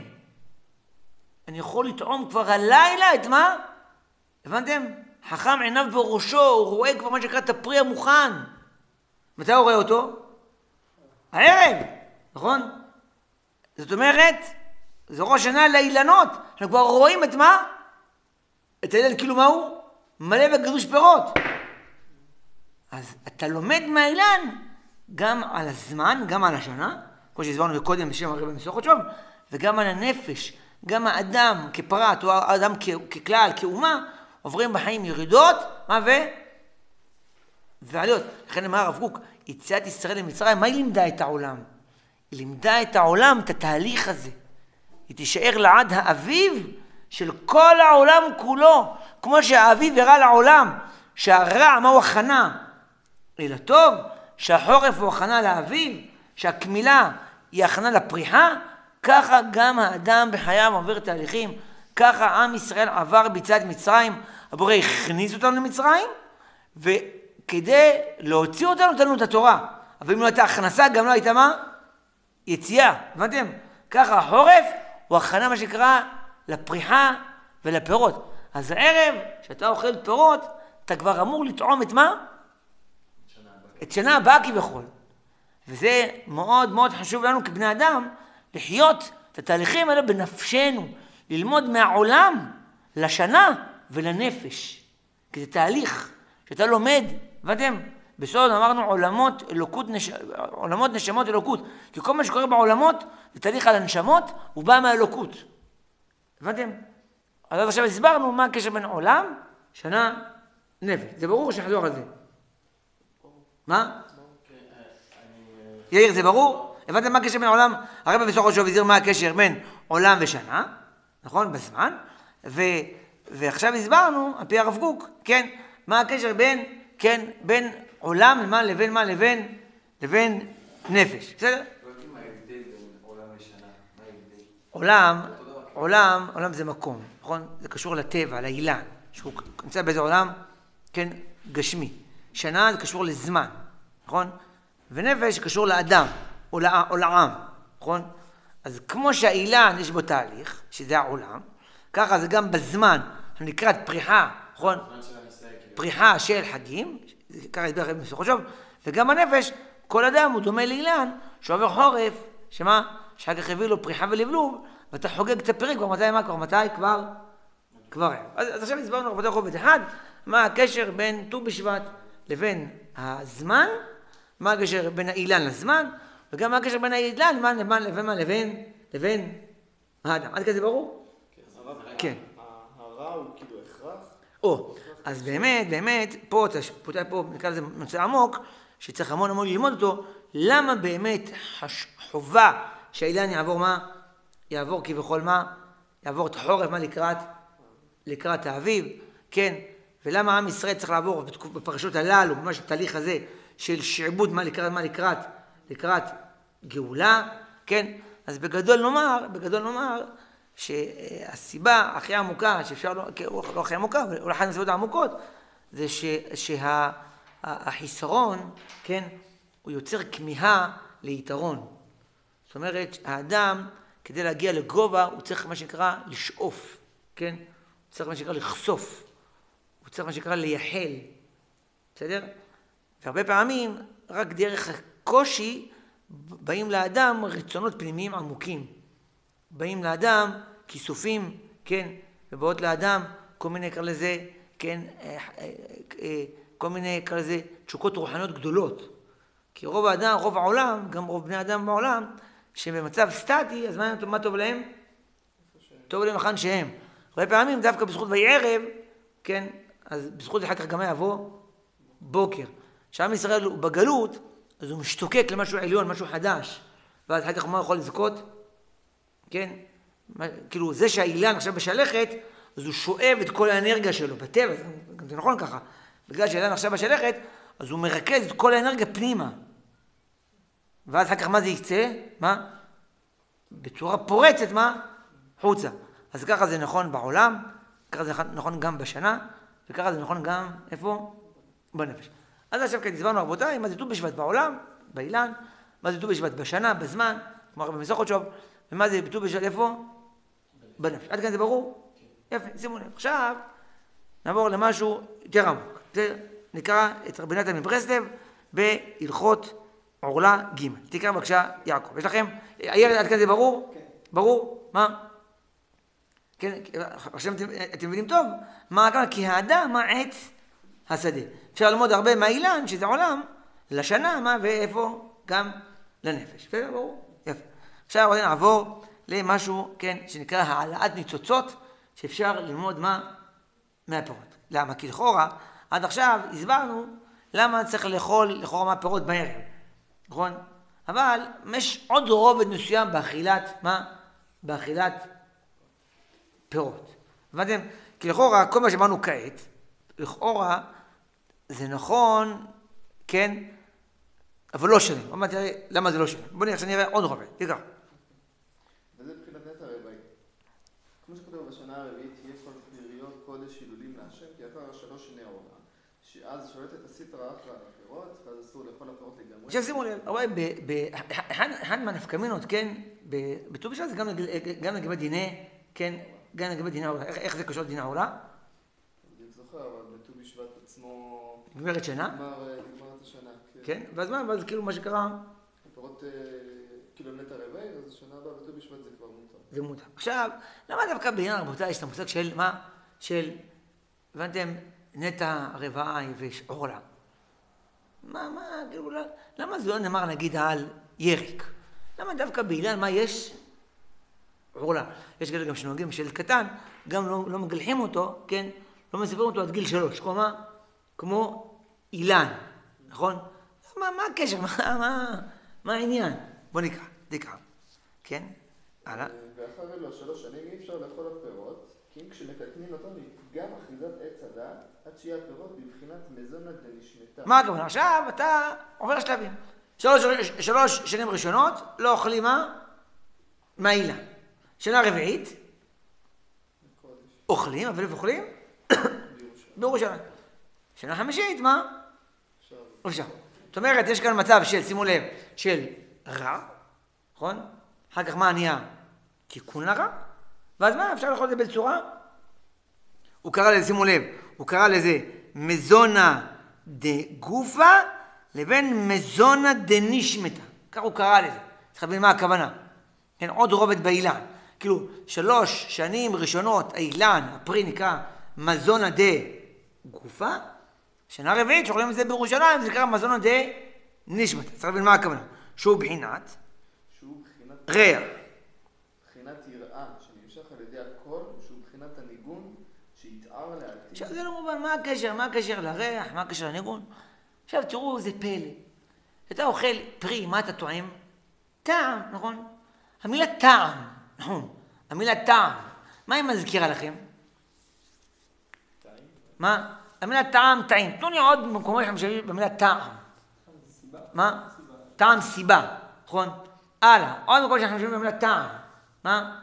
אני יכול לטעום כבר הלילה את מה? הבנתם? חכם עיניו בראשו, הוא רואה כבר מה שנקרא את הפרי המוכן. מתי הוא רואה אותו? הערב, נכון? זאת אומרת, זה ראש שנה לאילנות, אנחנו כבר רואים את מה? את האילן כאילו מהו? מלא וגדוש פירות. אז אתה לומד מהאילן גם על הזמן, גם על השנה, כמו שהסברנו קודם בשם הרב מסוכות שוב, וגם על הנפש, גם האדם כפרט או האדם ככלל, כאומה, עוברים בחיים ירידות, מה ו... ועליות. לכן אמר הרב קוק, יציאת ישראל למצרים, מה היא לימדה את העולם? היא לימדה את העולם, את התהליך הזה. היא תישאר לעד האביב של כל העולם כולו, כמו שהאביב הראה לעולם, שהרע, מה הוא הכנה? אל הטוב, שהחורף הוא הכנה לאביב, שהכמילה היא הכנה לפריחה, ככה גם האדם בחייו עובר תהליכים, ככה עם ישראל עבר ביציאת מצרים, הבורא הכניס אותנו למצרים, וכדי להוציא אותנו, נתנו את התורה. אבל אם לא הייתה הכנסה, גם לא הייתה מה? יציאה, הבנתם? ככה החורף הוא הכנה מה שקרה לפריחה ולפירות. אז הערב, שאתה אוכל פירות, אתה כבר אמור לטעום את מה? שנה את שנה הבאה כביכול. וזה מאוד מאוד חשוב לנו כבני אדם, לחיות את התהליכים האלה בנפשנו, ללמוד מהעולם לשנה ולנפש. כי זה תהליך שאתה לומד, הבנתם? בסוד אמרנו עולמות, אלוקות, נש... עולמות נשמות אלוקות. כי כל מה שקורה בעולמות זה תהליך על הנשמות, הוא בא מהאלוקות. הבנתם? אז עד עכשיו הסברנו מה הקשר בין עולם, שנה, נפש. זה ברור שנחזור על זה. מה? יאיר, זה ברור? הבנתם מה הקשר בין עולם? הרב בסוכות שוב הזהיר מה הקשר בין עולם ושנה, נכון? בזמן. ו... ועכשיו הסברנו, על פי הרב קוק, כן? מה הקשר בין, כן, בין עולם למה לבין מה לבין, לבין נפש. בסדר? מה ההבדל בין עולם ושנה? מה ההבדל? עולם, עולם, עולם זה מקום, נכון? זה קשור לטבע, לאילן, שהוא נמצא באיזה עולם, כן, גשמי. שנה זה קשור לזמן, נכון? ונפש קשור לאדם, או, לע, או לעם, נכון? אז כמו שהאילן יש בו תהליך, שזה העולם, ככה זה גם בזמן, לקראת פריחה, נכון? פריחה של חגים, ככה הסבר לכם בסופו של דבר, וגם הנפש, כל אדם הוא דומה לאילן, שעובר חורף, שמה? שאחר כך הביא לו פריחה ולבלוב, ואתה חוגג את הפרק, כבר מתי מה? כבר מתי? כבר? כבר. אז, אז עכשיו הסברנו רבותיי חובד אחד, מה הקשר בין ט"ו בשבט לבין הזמן, מה הקשר בין האילן לזמן, וגם מה הקשר בין האילן לבין, לבין, לבין, לבין, לבין, לבין האדם. עד כזה ברור? כן. הרע הוא כאילו הכרח? או, אז באמת, באמת, פה, פה, פה נקרא לזה נושא עמוק, שצריך המון המון ללמוד אותו, למה באמת חובה שהאילן יעבור מה? יעבור כבכל מה? יעבור את החורף, מה לקראת? לקראת האביב, כן? ולמה עם ישראל צריך לעבור בפרשות הללו, ממש התהליך הזה של שעבוד, מה לקראת, מה לקראת? לקראת גאולה, כן? אז בגדול נאמר, בגדול נאמר, שהסיבה הכי עמוקה, שאפשר לא, לא הכי עמוקה, אבל אולי אחת מהסיבות העמוקות, זה שהחיסרון, כן, הוא יוצר כמיהה ליתרון. זאת אומרת, האדם, כדי להגיע לגובה, הוא צריך מה שנקרא לשאוף, כן? הוא צריך מה שנקרא לחשוף, הוא צריך מה שנקרא לייחל, בסדר? והרבה פעמים, רק דרך הקושי, באים לאדם רצונות פנימיים עמוקים. באים לאדם כיסופים, כן, ובאות לאדם כל מיני, קרא לזה, כן, כל מיני, קרא לזה, תשוקות רוחניות גדולות. כי רוב האדם, רוב העולם, גם רוב בני האדם בעולם, שבמצב סטטי, אז מה, מה טוב להם? טוב להם היכן שהם. הרבה פעמים דווקא בזכות ויהי ערב, כן, אז בזכות אחר כך גם יבוא בוקר. כשעם ישראל הוא בגלות, אז הוא משתוקק למשהו עליון, משהו חדש. ואז אחר כך מה הוא יכול לזכות? כן? כאילו זה שהאילן עכשיו בשלכת, אז הוא שואב את כל האנרגיה שלו, בטבע, זה נכון ככה. בגלל שהאילן עכשיו בשלכת, אז הוא מרכז את כל האנרגיה פנימה. ואז אחר כך מה זה יצא? מה? בצורה פורצת, מה? חוצה. אז ככה זה נכון בעולם, ככה זה נכון גם בשנה, וככה זה נכון גם, איפה? בנפש. אז עכשיו כאן הסברנו רבותיי, מה זה ט"ו בשבט בעולם, באילן, מה זה ט"ו בשבט בשנה, בזמן, כמו הרבה מסוכות שוב, ומה זה ט"ו בשבט איפה? בנפש. עד כאן זה ברור? יפה, שימו לב. עכשיו נעבור למשהו יותר עמוק. זה נקרא את רבי נתן מברסלב בהלכות עורלה ג'. תקרא בבקשה יעקב. יש לכם? הילד עד כאן זה ברור? כן. ברור? מה? כן, עכשיו אתם, אתם מבינים טוב? מה הכוונה? כי האדם מה עץ השדה. אפשר ללמוד הרבה מהאילן, שזה עולם, לשנה, מה ואיפה? גם לנפש. בסדר, ברור? יפה. עכשיו עוד נעבור למשהו, כן, שנקרא העלאת ניצוצות, שאפשר ללמוד מה? מהפירות. למה? כי לכאורה, עד עכשיו הסברנו למה צריך לאכול לכאורה מהפירות בערב. נכון? אבל יש עוד רובד מסוים באכילת, מה? באכילת פירות. הבנתם? כי לכאורה, כל מה שאמרנו כעת, לכאורה, זה נכון, כן, אבל לא שלם. עוד מעט תראה למה זה לא שלם. בוא נראה שנראה עוד רובד. תקרא. וזה מבחינת נטע רבעי. כמו שכתוב בשנה הרביעית, תהיה כל פריריות קודש הילולים להשם, כי אחר שלוש שני העונה, שאז שולטת הסטרא אחרא על הפירות, ואז אסור לאכול הפירות לגמרי. עכשיו שימו לב, אבל אחד מהנפקמינות, כן, בט"ו בשבט זה גם לגבי דיני, כן, גם לגבי דיני העולה. איך זה קשור לדיני העולה? אני זוכר, אבל בט"ו בשבט עצמו... נגמרת שנה? נגמרת השנה, כן. ואז מה? ואז כאילו מה שקרה? הפירות כאילו נטע רבעי, אז השנה הבאה בט"ו בשבט זה כבר מותר. זה מותר. עכשיו, למה דווקא בעניין רבותיי יש את המושג של מה? של, הבנתם, נטע רבעי ועורלה. מה, מה, כאילו, למה זה לא נאמר נגיד על ירק? למה דווקא באילן מה יש? עורלה. יש כאלה גם שנוהגים של קטן, גם לא, לא מגלחים אותו, כן? לא מספרים אותו עד גיל שלוש, כמו מה? כמו אילן, נכון? מה, מה הקשר? מה, מה, מה העניין? בוא נקרא, נקרא. כן? הלאה. ואחר אלו שלוש שנים אי אפשר לאכול הפירות, כי אם כשמקטנים אותם גם אחיזת עץ הדעת, עד שיהיה הפירות בבחינת מזונה דנשמתה. מה הכוונה? עכשיו אתה עובר שלבים. שלוש, שלוש שנים ראשונות לא אוכלים מה? מהאילן. שנה רביעית אוכלים, אבל איפה אוכלים? בירושלים. שנה חמישית, מה? אפשר. זאת אומרת, יש כאן מצב של, שימו לב, של רע, נכון? אחר כך מה נהיה? תיקון לרע, ואז מה? אפשר לאכול את זה בצורה? הוא קרא לזה, שימו לב, הוא קרא לזה מזונה דגופה לבין מזונה דנשמתה. כך הוא קרא לזה. צריך להבין מה הכוונה. כן, עוד רובד באילן. כאילו, שלוש שנים ראשונות, האילן, הפרי נקרא מזונה דגופה, שנה רביעית שאוכלים את זה בירושלים, זה נקרא מזונה דנשמתה. צריך להבין מה הכוונה. שהוא בחינת שהוא בחינת ריח. בחינת יראה, שנמשך על ידי הכל, שהוא בחינת הניגון, שיתאר לעתיד. עכשיו זה לא מובן, מה הקשר? מה הקשר לריח? מה הקשר לניגון? עכשיו תראו, זה פלא. אתה אוכל פרי, מה אתה טועם? טעם, נכון? המילה טעם, נכון? המילה טעם, מה היא מזכירה לכם? טעים? מה? המילה טעם, טעים. תנו לי עוד מקומות שמשתמשים במילה טעם. מה? טעם סיבה, נכון? הלאה, עוד מקומות שאנחנו משתמשים במילה טעם. מה?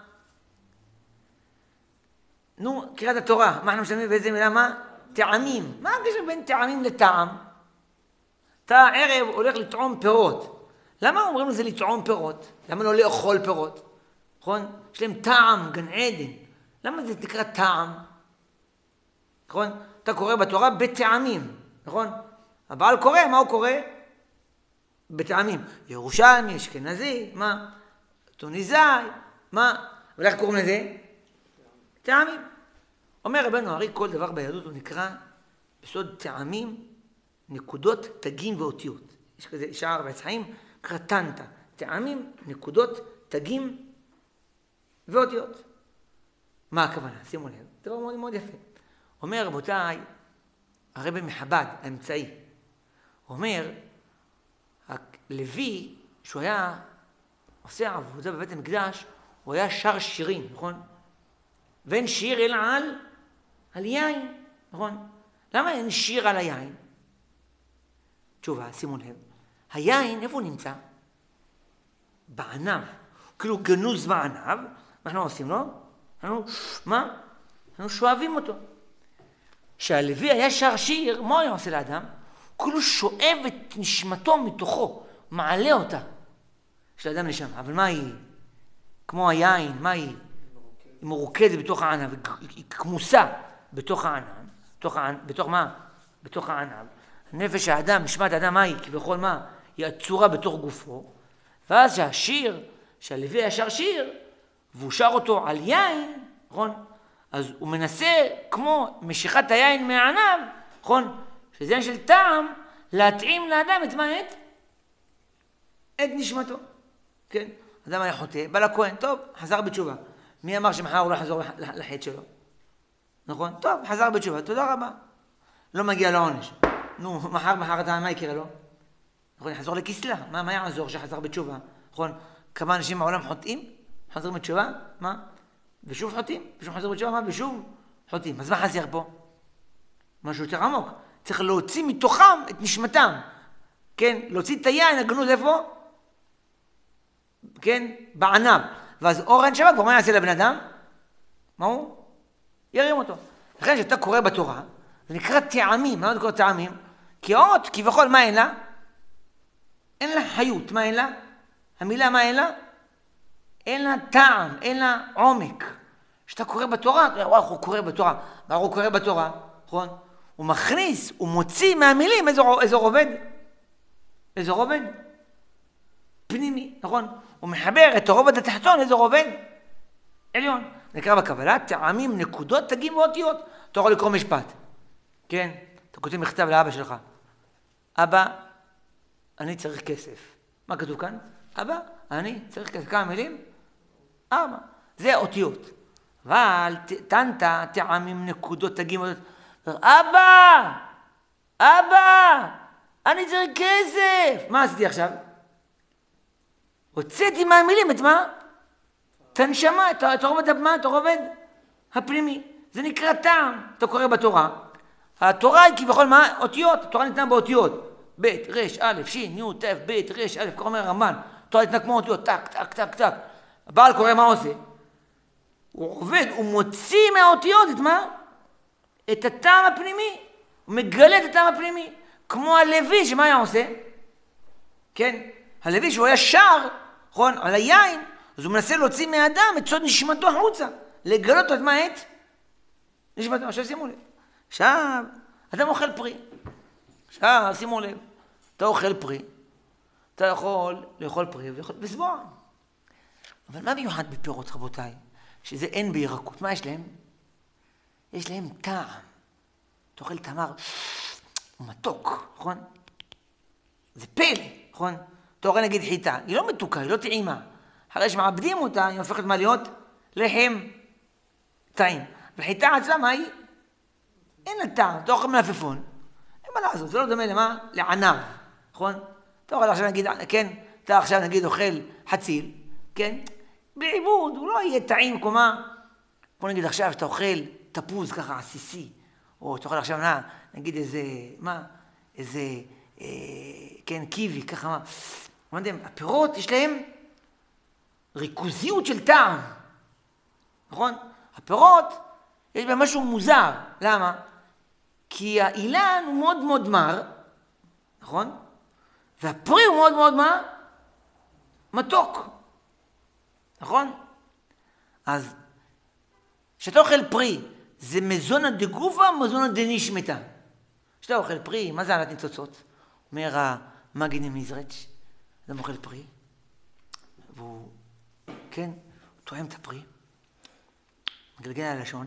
נו, קריאת התורה, מה אנחנו משתמשים באיזה מילה? מה? טעמים. מה הקשר בין טעמים לטעם? אתה ערב הולך לטעום פירות. למה אומרים לזה לטעום פירות? למה לא לאכול פירות? נכון? יש להם טעם, גן עדן. למה זה נקרא טעם? נכון? אתה קורא בתורה בטעמים, נכון? הבעל קורא, מה הוא קורא? בטעמים. ירושלמי, אשכנזי, מה? טוניסאי, מה? אבל איך קוראים לזה? טעמים. אומר רבנו הרי כל דבר ביהדות הוא נקרא בסוד טעמים, נקודות, תגים ואותיות. יש כזה שער בעץ חיים, נקרא טנטה. טעמים, נקודות, תגים ואותיות. מה הכוונה? שימו לב, דבר מאוד מאוד יפה. אומר, רבותיי, הרבי מחב"ד, האמצעי, אומר, לוי, שהוא היה עושה עבודה בבית המקדש, הוא היה שר שירים, נכון? ואין שיר אלא על, על יין, נכון? למה אין שיר על היין? תשובה, שימו לב, היין, איפה הוא נמצא? בענב, כאילו גנוז בענב, מה אנחנו עושים, לא? אנחנו, מה? אנחנו שואבים אותו. כשהלוי היה שר שיר, מה היה עושה לאדם? כאילו שואב את נשמתו מתוכו, מעלה אותה. של האדם נשמה, אבל מה היא? כמו היין, מה היא? היא מרוקדת בתוך הענב, היא כמוסה בתוך הענב, בתוך, הענב, בתוך מה? בתוך הענב. נפש האדם, נשמת האדם, מה היא? כבכל מה? היא עצורה בתוך גופו. ואז שהשיר, שהלוי היה שר שיר, והוא שר אותו על יין, נכון? אז הוא מנסה, כמו משיכת היין מהענב, נכון? שזה עניין של טעם, להתאים לאדם את מה? את? את נשמתו. כן? אדם היה חוטא, בא לכהן, טוב, חזר בתשובה. מי אמר שמחר הוא לא חזור לחטא שלו? נכון? טוב, חזר בתשובה, תודה רבה. לא מגיע לעונש. נו, מחר, מחר אתה, מה יקרה לו? נכון, יחזור לכסלה. מה, מה יעזור שחזר בתשובה? נכון? כמה אנשים בעולם חוטאים? חוזרים בתשובה? מה? ושוב חוטאים? ושוב חוזרים בתשובה? מה? ושוב חוטאים. אז מה חסר פה? משהו יותר עמוק. צריך להוציא מתוכם את נשמתם. כן? להוציא את היין הגנוז איפה? כן? בענב. ואז אור אין שבת, כבר מה יעשה לבן אדם? מה הוא? ירים אותו. לכן שאתה קורא בתורה, זה נקרא טעמים. מה זה קורא טעמים? כי האות, כביכול, מה אין לה? אין לה חיות. מה אין לה? המילה מה אין לה? אין לה טעם, אין לה עומק. כשאתה קורא בתורה, וואו, הוא קורא בתורה. מה הוא קורא בתורה? נכון? הוא מכניס, הוא מוציא מהמילים איזה, איזה רובד. איזה רובד? פנימי, נכון? הוא מחבר את הרובד התחתון, איזה רובד? עליון. נקרא בקבלה, טעמים, נקודות, תגים ואותיות. אתה יכול לקרוא משפט. כן? אתה כותב מכתב לאבא שלך. אבא, אני צריך כסף. מה כתוב כאן? אבא, אני צריך כסף. כמה מילים? ארבע. זה אותיות. אבל תנת, טעמים, נקודות, תגים ואותיות. אבא! אבא! אני צריך כסף! מה עשיתי עכשיו? הוצאתי מהמילים את מה? את הנשמה, את הרובד הבמה, את הרובד הפנימי. זה נקרא טעם. אתה קורא בתורה. התורה היא כביכול מה? אותיות. התורה ניתנה באותיות. ב', ר', א', ש', י', ת', ב', ר', א', כך אומר הרמב"ן. התורה ניתנה כמו אותיות. טק, טק, טק, טק. הבעל קורא מה עושה? הוא עובד, הוא מוציא מהאותיות את מה? את הטעם הפנימי. הוא מגלה את הטעם הפנימי. כמו הלוי, שמה היה עושה? כן? הלוי שהוא היה שר, נכון? על היין, אז הוא מנסה להוציא מהאדם את סוד נשמתו החוצה. לגלות את מה? את נשמתו. עכשיו שימו לב. עכשיו, אדם אוכל פרי. עכשיו, שימו לב. אתה אוכל פרי. אתה יכול לאכול פרי ולשבוע. אבל מה מיוחד בפירות, רבותיי? שזה אין בירקות. מה יש להם? יש להם טעם. אתה אוכל תמר, הוא מתוק, נכון? זה פלא, נכון? אתה אוכל נגיד חיטה, היא לא מתוקה, היא לא טעימה. אחרי שמעבדים אותה, היא הופכת מה להיות? לחם טעים. וחיטה עצמה, מה היא? אין לה טעם, אתה אוכל מלפפון. אין מה לעשות, זה לא דומה למה? לענב, נכון? אתה אוכל עכשיו נגיד, כן? אתה עכשיו נגיד אוכל חציל, כן? בעיבוד, הוא לא יהיה טעים קומה. בוא נגיד עכשיו שאתה אוכל תפוז ככה עסיסי, או אתה אוכל עכשיו נגיד איזה, מה? איזה, אה, כן, קיבי, ככה מה? מה יודעים, הפירות יש להם ריכוזיות של טעם, נכון? הפירות יש בהם משהו מוזר, למה? כי האילן הוא מאוד מאוד מר, נכון? והפרי הוא מאוד מאוד מה? מתוק, נכון? אז כשאתה אוכל פרי, זה מזונה דגופה או מזונה דנשמתה? כשאתה אוכל פרי, מה זה עלת ניצוצות? אומר המגיד מזרץ', אדם אוכל פרי, והוא, כן, הוא טועם את הפרי, מגלגל על הלשון,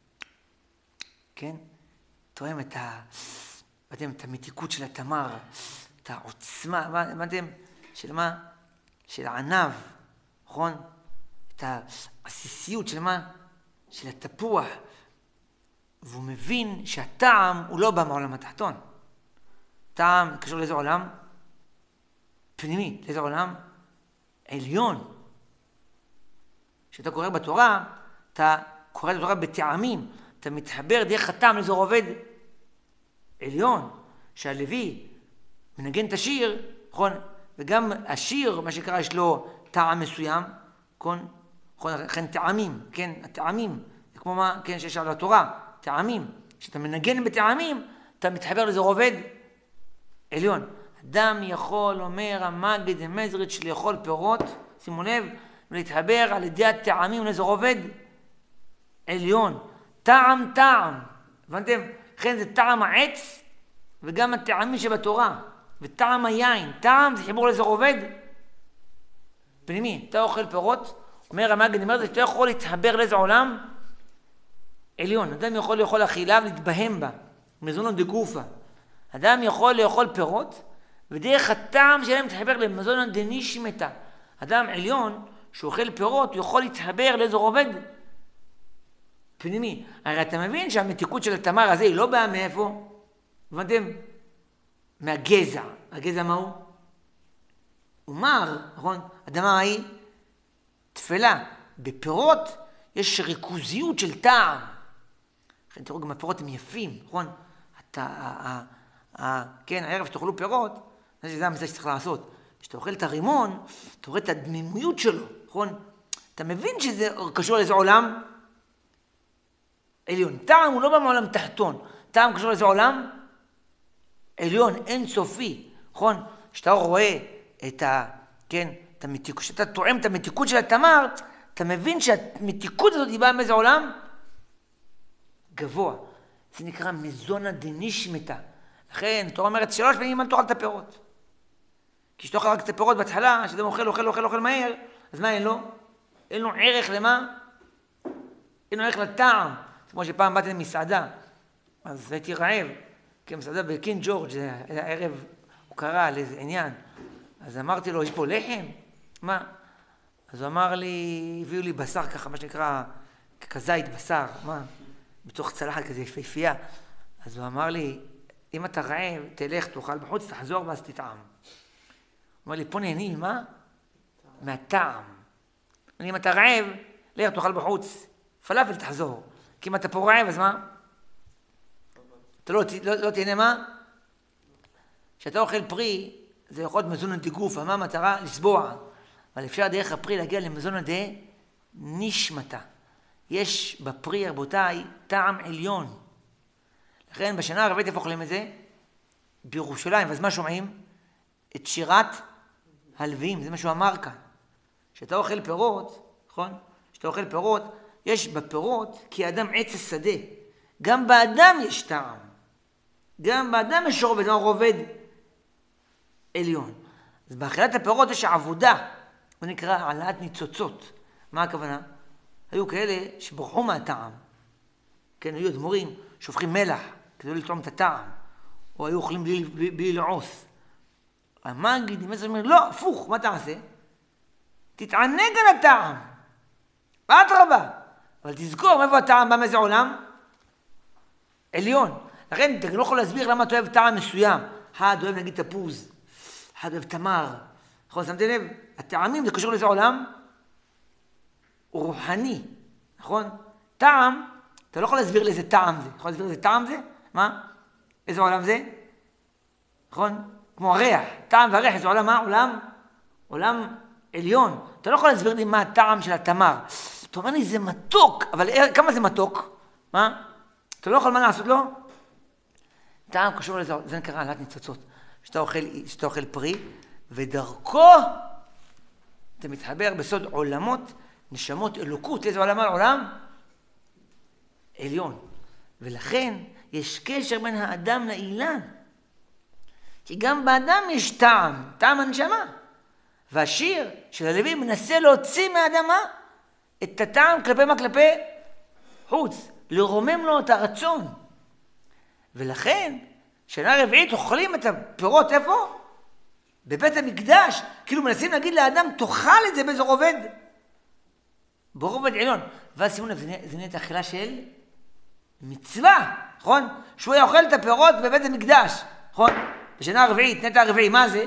כן, טועם את ה... ואתם, את המתיקות של התמר, את העוצמה, הבנתם? של מה? של הענב, נכון? את העסיסיות של מה? של התפוח, והוא מבין שהטעם הוא לא בא מהעולם התחתון. טעם קשור לאיזה עולם? פנימי, לאיזה עולם? עליון. כשאתה קורא בתורה, אתה קורא את התורה בטעמים, אתה מתחבר דרך הטעם לאיזה רובד עליון, שהלוי מנגן את השיר, נכון? וגם השיר, מה שקרה, יש לו טעם מסוים, נכון? לכן טעמים, כן? הטעמים, זה כמו מה, כן, שיש על התורה, טעמים. כשאתה מנגן בטעמים, אתה מתחבר לאיזה רובד עליון. אדם יכול, אומר המגיד המזריץ', לאכול פירות, שימו לב, ולהתחבר על ידי הטעמים לאיזה רובד עליון. טעם טעם, הבנתם? לכן זה טעם העץ וגם הטעמים שבתורה, וטעם היין. טעם זה חיבור לאיזה רובד פנימי. אתה אוכל פירות, אומר המגיד המזריץ', אתה יכול להתחבר לאיזה עולם עליון. אדם יכול לאכול אכילה ולהתבהם בה, מזונות דגופה. אדם יכול לאכול פירות, ודרך הטעם שלהם מתחבר למזונות דנשמתה. אדם עליון שאוכל פירות, הוא יכול להתחבר לאיזה רובד פנימי. הרי אתה מבין שהמתיקות של התמר הזה היא לא באה מאיפה? הבנתם? מהגזע. הגזע מה הוא? הוא מר, נכון? אדמה היא תפלה. בפירות יש ריכוזיות של טעם. לכן תראו, גם הפירות הם יפים, נכון? אתה, ה, ה, כן, הערב שתאכלו פירות, זה המצווה שצריך לעשות. כשאתה אוכל את הרימון, אתה רואה את הדמימיות שלו, נכון? אתה מבין שזה קשור לאיזה עולם עליון. טעם הוא לא בא מעולם תחתון. טעם קשור לאיזה עולם עליון, אין סופי, נכון? כשאתה רואה את ה... כן, את המתיקות, כשאתה טועם את המתיקות של התמר, אתה מבין שהמתיקות הזאת היא באה מאיזה עולם גבוה. זה נקרא מזונה דנשמתה. לכן, התורה אומרת שלוש פעמים אל תאכל את הפירות. כי כשאתה אוכל רק את הפירות בהתחלה, שאדם אוכל, אוכל, אוכל, אוכל מהר, אז מה אין לו? אין לו ערך למה? אין לו ערך לטעם. כמו שפעם באתי למסעדה, אז הייתי רעב, כי המסעדה בקינג ג'ורג', זה היה ערב, הוא קרא על איזה עניין. אז אמרתי לו, יש פה לחם? מה? אז הוא אמר לי, הביאו לי בשר ככה, מה שנקרא, כזית בשר, מה? בתוך צלחת כזה יפהפייה. אז הוא אמר לי, אם אתה רעב, תלך, תאכל בחוץ, תחזור ואז תטעם. הוא אמר לי, פה נהנים, מה? מהטעם. אם אתה רעב, לך, תאכל בחוץ, פלאפל תחזור. כי אם אתה פה רעב, אז מה? אתה לא, לא, לא תהנה מה? כשאתה אוכל פרי, זה יכול להיות מזונה דגופה. מה המטרה? לסבוע. אבל אפשר דרך הפרי להגיע למזונה דנשמתה. יש בפרי, רבותיי, טעם עליון. לכן בשנה הרביעית איפה אוכלים את זה? בירושלים. אז מה שומעים? את שירת הלוויים. זה מה שהוא אמר כאן. כשאתה אוכל פירות, נכון? כשאתה אוכל פירות, יש בפירות כי האדם עץ השדה. גם באדם יש טעם. גם באדם יש רובד, לא רובד עליון. אז באכילת הפירות יש עבודה. הוא נקרא העלאת ניצוצות. מה הכוונה? היו כאלה שברחו מהטעם. כן, היו אדמו"רים שופכים מלח כדי לא לטעום את הטעם. או היו אוכלים בלי, בלי, בלי לעוס. המגיד, אם זה אומר, לא, הפוך, מה תעשה? תתענג על הטעם. אדרבה. אבל תזכור, מאיפה הטעם בא מאיזה עולם? עליון. לכן, אתה לא יכול להסביר למה אתה אוהב טעם מסוים. אחד אוהב נגיד תפוז, אחד אוהב תמר. נכון, שמתם לב? הטעמים זה קשור לאיזה עולם? הוא רוחני, נכון? טעם, אתה לא יכול להסביר לאיזה טעם זה. יכול להסביר לאיזה טעם זה? מה? איזה עולם זה? נכון? כמו הריח. טעם והריח, איזה עולם מה? עולם? עולם עליון. אתה לא יכול להסביר לי מה הטעם של התמר. אתה אומר לי, זה מתוק, אבל כמה זה מתוק? מה? אתה לא יכול מה לעשות לו? טעם קשור לזה, זה נקרא העלאת ניצוצות. שאתה אוכל, שאתה אוכל פרי, ודרכו אתה מתחבר בסוד עולמות, נשמות אלוקות. איזה עולם? עולם עליון. ולכן יש קשר בין האדם לאילן. כי גם באדם יש טעם, טעם הנשמה. והשיר של הלוי מנסה להוציא מהאדמה את הטעם כלפי מה? כלפי חוץ. לרומם לו את הרצון. ולכן, שנה רביעית אוכלים את הפירות איפה? בבית המקדש. כאילו מנסים להגיד לאדם, תאכל את זה באיזה רובד ברובד עליון. ואז שימו לב, זה נהיית אכילה של מצווה, נכון? שהוא היה אוכל את הפירות בבית המקדש, נכון? בשנה הרביעית, נטע הרביעי, מה זה?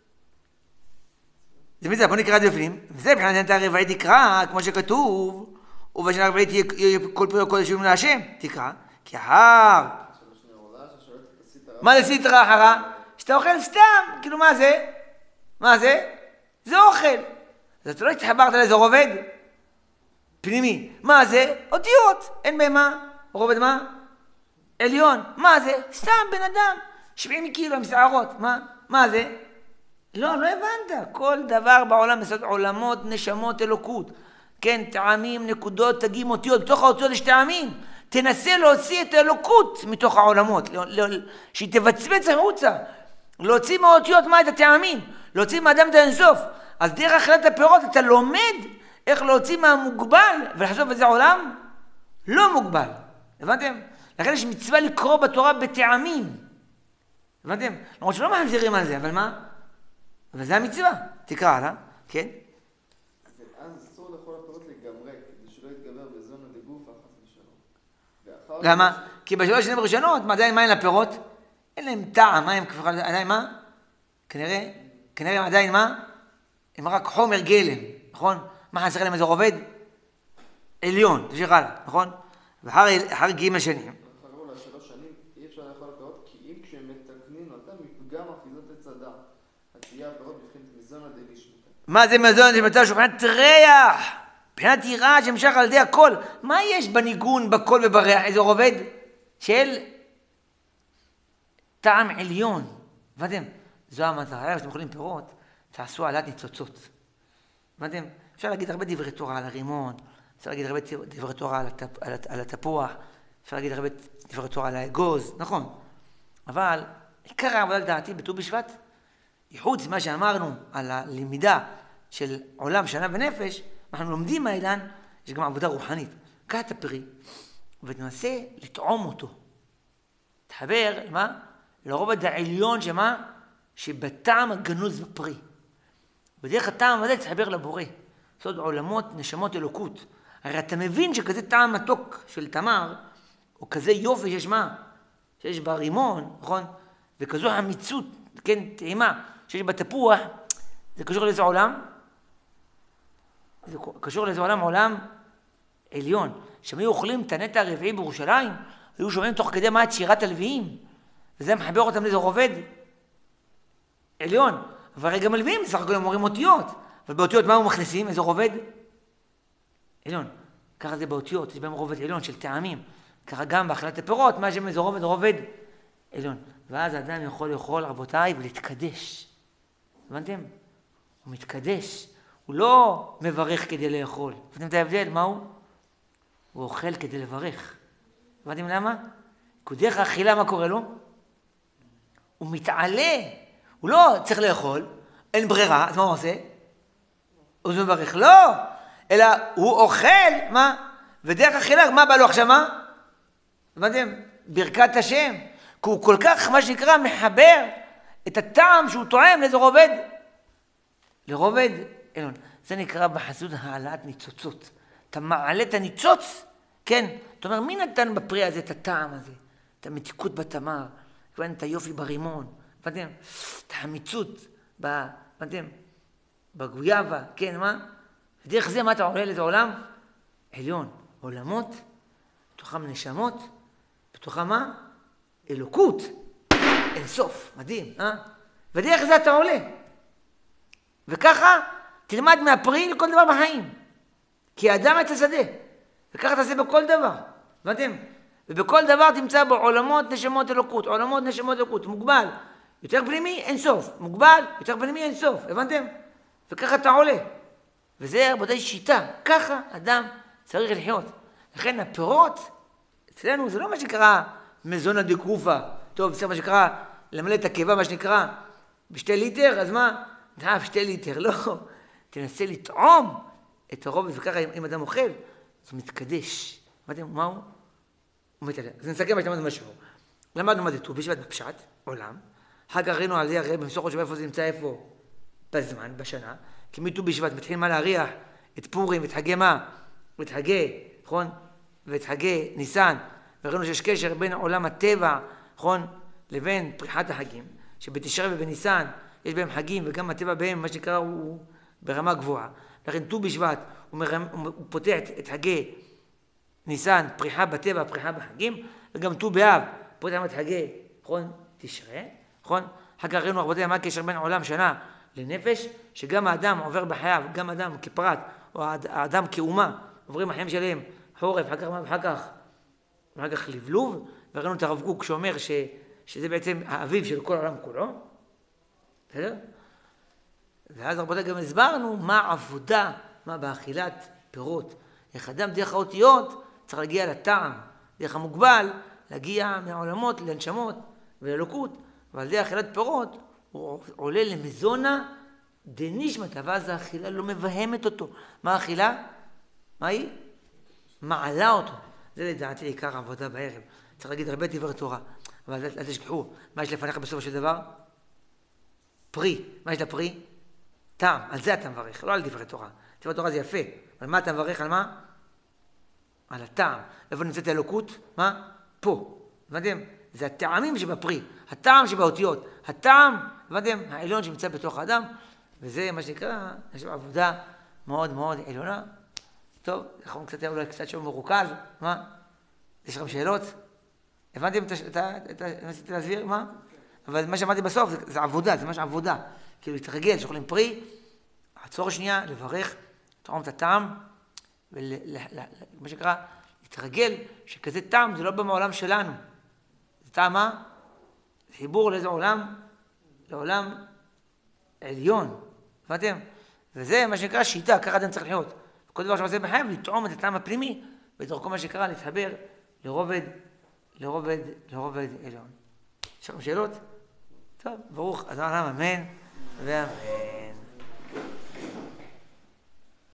זה מצווה, בוא נקרא את זה בפנים. וזה מבחינת נטע הרביעית תקרא, כמו שכתוב, ובשנה הרביעית יהיה כל פירות קודש יום להשם, תקרא, כי ההר. מה זה סיטרא אחרא? שאתה אוכל סתם, כאילו מה זה? מה זה? זה אוכל. אז אתה לא התחברת לאיזה רובד פנימי. מה זה? אותיות. אין בהם מה? רובד מה? עליון. מה זה? סתם בן אדם. שבעים קילו עם שערות. מה? מה זה? לא, לא הבנת. כל דבר בעולם מסוד עולמות, נשמות, אלוקות. כן, טעמים, נקודות, תגים, אותיות. בתוך האותיות יש טעמים. תנסה להוציא את האלוקות מתוך העולמות. שהיא תבצבץ החוצה. להוציא מהאותיות מה? את הטעמים. להוציא מהאדם את האינסוף. אז דרך אכילת הפירות אתה לומד איך להוציא מהמוגבל ולחשוב איזה עולם לא מוגבל. הבנתם? לכן יש מצווה לקרוא בתורה בטעמים. הבנתם? למרות שלא מחזירים על זה, אבל מה? אבל זה המצווה. תקרא הלאה, כן? אז אסור לאכול הפירות לגמרי, כדי שלא יתגבר בזונה דגופה חס ושלום. למה? כי בשלוש שנים הראשונות, מה עדיין מה אין לפירות? אין להם טעם, מה הם עדיין מה? כנראה, כנראה עדיין מה? הם רק חומר גלם, נכון? מה חסר להם איזה רובד? עליון, תמשיך הלאה, נכון? ואחר ג' שנים. חזרו לשלוש שנים, אי אפשר לאכול הפירות, כי אם כשהם מתקנים אותם, מפגם אחיזות עץ הדעת. התהיה הפירות מבחינת מזונה דלישמתא. מה זה מזונה דלישמתא? מבחינת ריח, מבחינת יראה שנמשך על ידי הכל. מה יש בניגון, בקול ובריח? איזה רובד? של טעם עליון. הבנתם? זו המטרה. כשאתם אוכלים פירות, תעשו עלת ניצוצות. הבנתם? אפשר להגיד הרבה דברי תורה על הרימון, אפשר להגיד הרבה דברי תורה על, הטפ, על, על התפוח, אפשר להגיד הרבה דברי תורה על האגוז, נכון. אבל עיקר העבודה לדעתי בט"ו בשבט, חוץ מה שאמרנו על הלמידה של עולם שנה ונפש, אנחנו לומדים מהאילן, יש גם עבודה רוחנית. קח את הפרי ותנסה לטעום אותו. תחבר, מה? לרובד העליון שמה? שבטעם הגנוז בפרי. בדרך הטעם הזה תחבר לבורא. סוד עולמות, נשמות, אלוקות. הרי אתה מבין שכזה טעם מתוק של תמר, או כזה יופי שיש מה? שיש ברימון, נכון? וכזו המיצות, כן, טעימה, שיש בתפוח, זה קשור לאיזה עולם? זה קשור לאיזה עולם, עולם עליון. שהם היו אוכלים את הנטע הרביעי בירושלים, היו שומעים תוך כדי מה את שירת הלוויים, וזה מחבר אותם לאיזה רובד עליון. והרי גם הלוויים, סך הכל הם אומרים אותיות, אבל באותיות מה הם מכניסים? איזה רובד? עליון. ככה זה באותיות, יש בהם רובד עליון של טעמים. ככה גם באכילת הפירות, מה שם איזה רובד, רובד עליון. ואז האדם יכול לאכול, רבותיי, ולהתקדש. הבנתם? הוא מתקדש. הוא לא מברך כדי לאכול. הבנתם את ההבדל? מה הוא? הוא אוכל כדי לברך. הבנתם למה? כי דרך האכילה מה קורה לו? הוא מתעלה. הוא לא צריך לאכול, אין ברירה, אז מה הוא עושה? הוא מברך. לא! אלא הוא אוכל, מה? ודרך אכילה, מה בא לו עכשיו, מה? הבנתם? ברכת השם. כי הוא כל כך, מה שנקרא, מחבר את הטעם שהוא טועם לאיזה רובד. לרובד עליון. זה נקרא בחסידות העלאת ניצוצות. אתה מעלה את הניצוץ, כן? אתה אומר, מי נתן בפרי הזה את הטעם הזה? את המתיקות בתמר, את היופי ברימון, הבנתם? את האמיצות, הבנתם? בגויאבה, כן, מה? ודרך זה מה אתה עולה לזה עולם? עליון. עולמות, בתוכם נשמות, בתוכם מה? אלוקות. אין סוף, מדהים, אה? ודרך זה אתה עולה. וככה תלמד מהפרי לכל דבר בחיים. כי האדם עץ השדה. וככה תעשה בכל דבר. הבנתם? ובכל דבר תמצא בו עולמות, נשמות, אלוקות. עולמות, נשמות, אלוקות. מוגבל. יותר פנימי, אין סוף. מוגבל, יותר פנימי, אין סוף. הבנתם? וככה אתה עולה. וזה רבותי שיטה. ככה אדם צריך לחיות. לכן הפירות, אצלנו זה לא מה שקרה מזונה דגופה. טוב, זה מה שקרה למלא את הקיבה, מה שנקרא, בשתי ליטר, אז מה? נעב שתי ליטר, לא. תנסה לטעום את הרובד, וככה אם אדם אוכל, אז הוא מתקדש. הבנתם מה הוא? הוא מתעלה. אז נסכם מה שלמדנו משהו. למדנו מה זה ט"ו בשבט בפשט, עולם. אחר כך ראינו על זה הרי במסורת שבא איפה זה נמצא איפה? בזמן, בשנה. כי מט"ו בשבט מתחילים מה להריח את פורים ואת חגי מה? ואת חגי, נכון? ואת חגי ניסן, וראינו שיש קשר בין עולם הטבע, נכון? לבין פריחת החגים, שבתשרי ובניסן יש בהם חגים, וגם הטבע בהם, מה שנקרא, הוא ברמה גבוהה. לכן ט"ו בשבט, הוא, מרמ, הוא פותח את חגי ניסן, פריחה בטבע, פריחה בחגים, וגם ט"ו באב, פותח את חגי, נכון? תשרי, נכון? אחר כך ראינו רבותיי, מה הקשר בין עולם שנה לנפש, שגם האדם עובר בחייו, גם האדם כפרט, או האדם כאומה, עוברים החיים שלהם, חורף, אחר כך, אחר כך, אחר כך לבלוב, וראינו את הרב קוק שאומר ש, שזה בעצם האביב של כל העולם כולו, בסדר? ואז רבותיי גם הסברנו מה עבודה, מה באכילת פירות. איך אדם דרך האותיות צריך להגיע לטעם, דרך המוגבל, להגיע מהעולמות לנשמות וללוקות, ועל דרך אכילת פירות הוא עולה למזונה דנשמתא, ואז האכילה לא מבהמת אותו. מה האכילה? מה היא? מעלה אותו. זה לדעתי עיקר העבודה בערב. צריך להגיד הרבה דברי תורה, אבל אל תשכחו, מה יש לפניך בסופו של דבר? פרי. מה יש לפרי? טעם. על זה אתה מברך, לא על דברי תורה. דברי תורה זה יפה, אבל מה אתה מברך? על מה? על הטעם. איפה נמצאת האלוקות? מה? פה. הבנתם? זה הטעמים שבפרי, הטעם שבאותיות, הטעם, הבנתם? העליון שנמצא בתוך האדם, וזה מה שנקרא, יש לו עבודה מאוד מאוד עליונה. טוב, אנחנו קצת אולי קצת שהוא מרוכז, מה? יש לכם שאלות? הבנתם את ה... ניסיתי להסביר? מה? אבל מה שאמרתי בסוף, זה, זה עבודה, זה ממש עבודה. כאילו להתרגל, שאוכלים פרי, עצור שנייה, לברך, תרום את הטעם, ומה שנקרא, להתרגל שכזה טעם זה לא במעולם שלנו. זה טעם מה? זה חיבור לאיזה עולם, לעולם עליון. הבנתם? וזה מה שנקרא שיטה, ככה אדם צריך לחיות. כל דבר שעושה בחייו, לטעום את הטעם הפנימי, ודרכו מה שנקרא, להתחבר לרובד, לרובד, לרובד עליון. יש לכם שאלות? טוב, ברוך, אדוני, אמן ואמן.